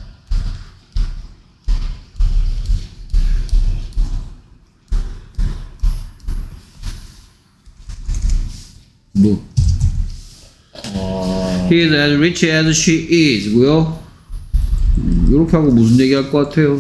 뭐 어, He is as rich as she is 고요. 음, 이렇게 하고 무슨 얘기 할 것 같아요?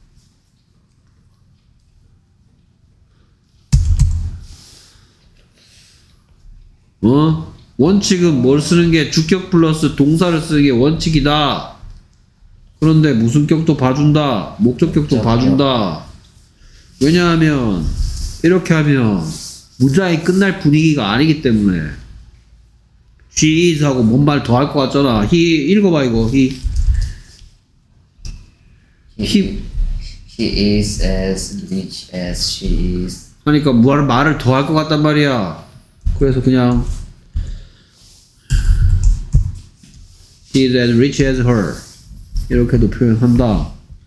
어? 원칙은 뭘 쓰는 게 주격 플러스 동사를 쓰는 게 원칙이다. 그런데 무슨 격도 봐준다. 목적격도 목적격. 봐준다. 왜냐하면 이렇게 하면 문장이 끝날 분위기가 아니기 때문에 she is 하고 뭔 말 더 할 것 같잖아. he 읽어봐 이거 he he he is as rich as she is. 하니까 뭐 말을 더 할 것 같단 말이야. 그래서 그냥 He is as rich as her. 이렇게도 표현한다.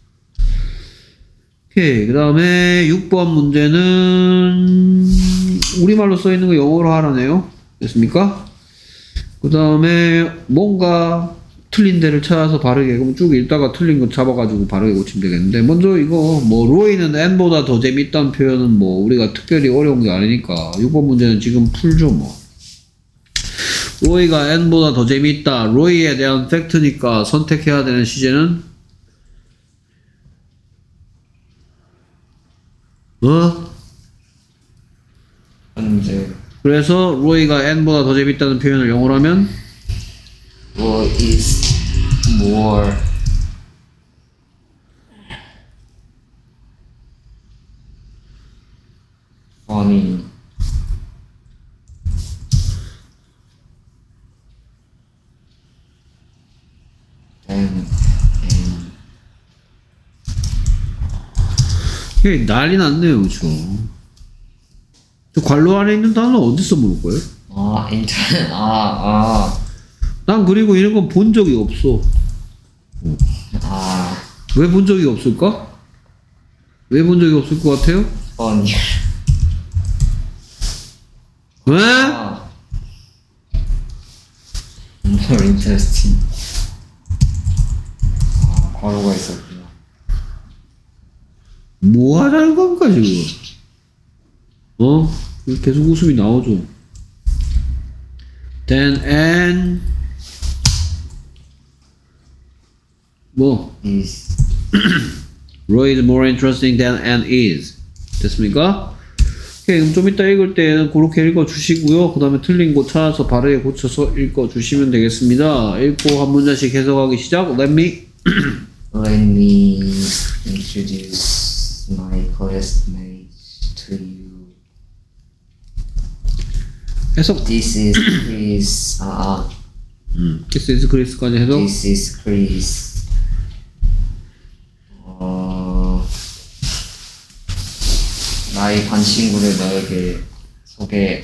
오케이. 그 다음에 육 번 문제는 우리말로 써있는 거 영어로 하라네요. 됐습니까? 그 다음에 뭔가 틀린 데를 찾아서 바르게, 그럼 쭉 읽다가 틀린 거 잡아가지고 바르게 고치면 되겠는데, 먼저 이거 뭐 로이는 n보다 더 재밌다는 표현은 뭐 우리가 특별히 어려운 게 아니니까 육 번 문제는 지금 풀죠 뭐. 로이가 n보다 더 재밌다. 로이에 대한 팩트니까 선택해야 되는 시제는 어? 현재 그래서 로이가 n보다 더 재밌다는 표현을 영어로 하면 Roy is more funny than and 이게 난리 났네요, 그쵸? 저 관로 안에 있는 단어 어디서 물을 거예요? 아 인터넷 아아 난 그리고 이런 건 본 적이 없어. 아 왜 본 적이 없을까? 왜 본 적이 없을 것 같아요? funny 왜? 아 more interesting 아 과로가 있었구나. 뭐 하자는 겁니까, 지금? 어? 계속 웃음이 나오죠. Then and 뭐? is Roy is more interesting than Anne is. 됐습니까? 오케이, 그럼 좀 이따 읽을 때는 그렇게 읽어주시고요. 그 다음에 틀린 거 찾아서 바르게 고쳐서 읽어주시면 되겠습니다. 읽고 한 문장씩 해석하기 시작. Let me Let me introduce my classmates to you. 해석. This is Chris. 아, 음, This is Chris까지 해석. this is Chris. 어, 나의 반 친구를 너에게 소개.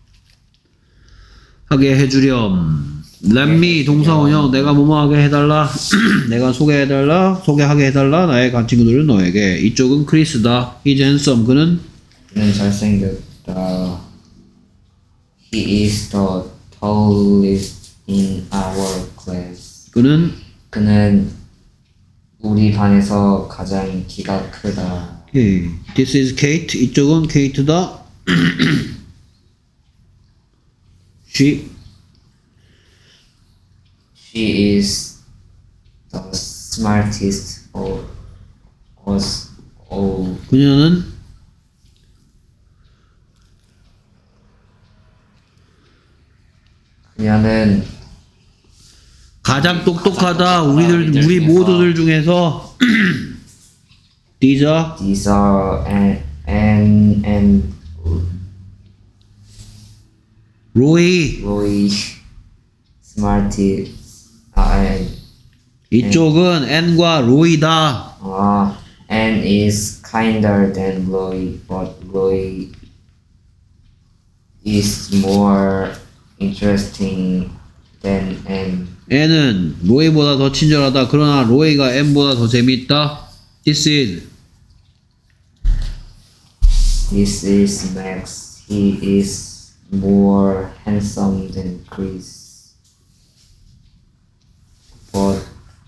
하게 해주렴. Let me 동사원형 내가 뭐뭐 하게 해달라. 내가 소개해달라. 소개하게 해달라. 나의 간 친구들은 너에게. 이쪽은 크리스다. He's handsome. 그는 그는 잘생겼다. He is the tallest in our class. 그는 그는 우리 반에서 가장 키가 크다. 오케이. This is Kate. 이쪽은 케이트다. She She is the smartest of us all. 그녀는 그녀는 가장 똑똑하다. 우리들 우리 모두들 중에서 These are these are and and and 로이. Roy smartest and 이쪽은 N과 로이다. uh, and is kinder than Roy, but Roy is more interesting than N. N은 로이보다 더 친절하다. 그러나 로이가 N보다 더 재밌다. This is This is Max. He is more handsome than Chris, but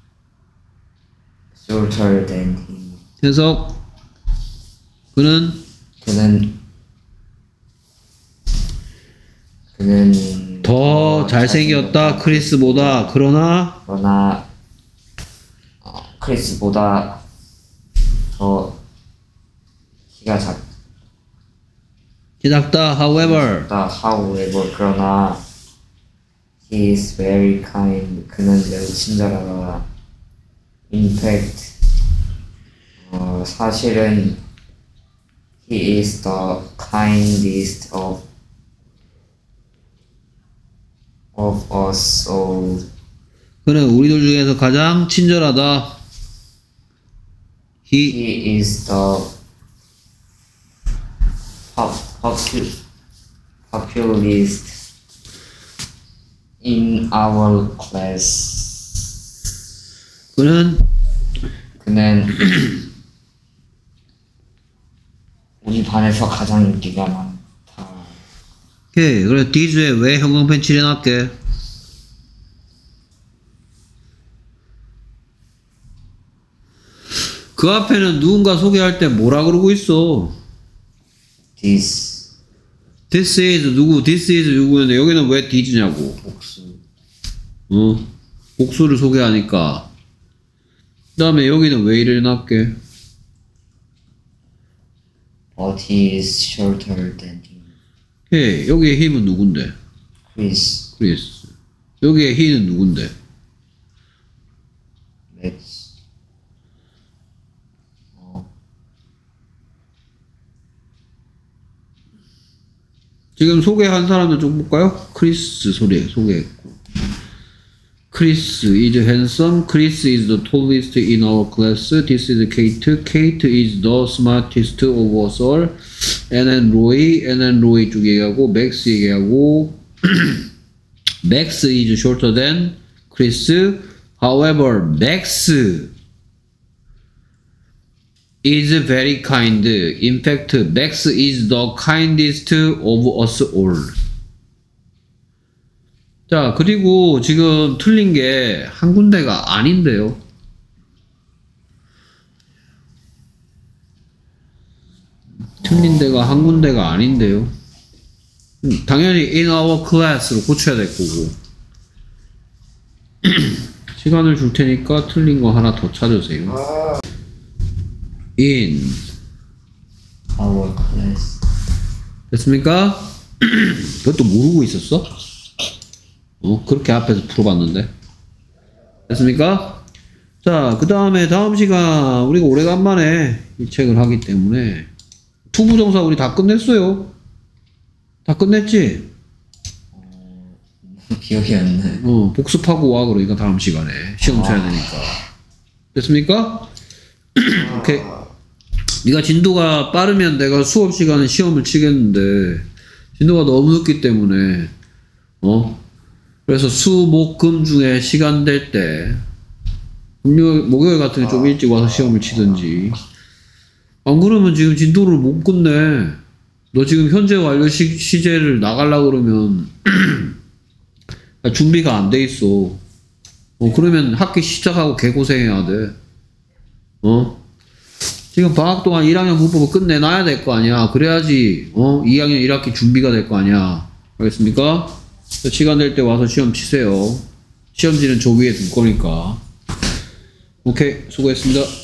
shorter than him. 해석. 그는 그는 그는 더 잘생겼다. 크리스보다. 그러나 그러나 어, 크리스보다 더 키가 작다. 작다. However However, 그러나 he is very kind. 그는 매우 친절하다. In fact, 어, 사실은 he is the kindest of of us all. 그는 우리들 중에서 가장 친절하다. He He is the pop, popu, populist in our class. 그는 그는 우리 반에서 가장 인기가 많다. 오케이. 그래 디즈에 왜 형광펜 칠해놨게? 그 앞에는 누군가 소개할 때 뭐라 그러고 있어? This This is 누구? This is 누구였는데 여기는 왜 디즈냐고? 복수. 어? 복수를 소개하니까. 그 다음에 여기는 왜 일어났게? But he is shorter than him. 오케이. 여기에 힘은 누군데? Chris. 크리스. 여기에 he는 누군데? Max. 어. 지금 소개한 사람들 좀 볼까요? 크리스 소리 소개했고. Chris is handsome. Chris is the tallest in our class. This is Kate. Kate is the smartest of us all. And then Roy. And then Roy 쪽 얘기하고 Max 얘기하고 Max is shorter than Chris. However, Max is very kind. In fact, Max is the kindest of us all. 자, 그리고 지금 틀린 게 한 군데가 아닌데요. 틀린 데가 한 군데가 아닌데요. 음, 당연히 in our class로 고쳐야 될 거고. 시간을 줄 테니까 틀린 거 하나 더 찾으세요. in Our class. 됐습니까? 그것도 모르고 있었어? 어, 그렇게 앞에서 풀어봤는데. 됐습니까? 자, 그 다음에 다음 시간 우리가 오래간만에 이 책을 하기 때문에 투부정사 우리 다 끝냈어요. 다 끝냈지? 어, 기억이 안 나요. 어, 복습하고 와. 그러니까 다음 시간에 시험 쳐야 되니까. 됐습니까? 오케이. 네가 진도가 빠르면 내가 수업 시간에 시험을 치겠는데 진도가 너무 늦기 때문에 어? 그래서 수, 목, 금 중에 시간 될 때 금요일, 목요일 같은 게 좀 일찍 와서 시험을 치든지. 안 그러면 지금 진도를 못 끝내. 너 지금 현재 완료 시, 시제를 나가려고 그러면 준비가 안 돼 있어. 어, 그러면 학기 시작하고 개고생해야 돼. 어? 지금 방학 동안 일 학년 문법을 끝내놔야 될 거 아니야. 그래야지 어? 이 학년 일 학기 준비가 될 거 아니야. 알겠습니까? 시간 될 때 와서 시험 치세요. 시험지는 저 위에 둘 거니까. 오케이, 수고했습니다.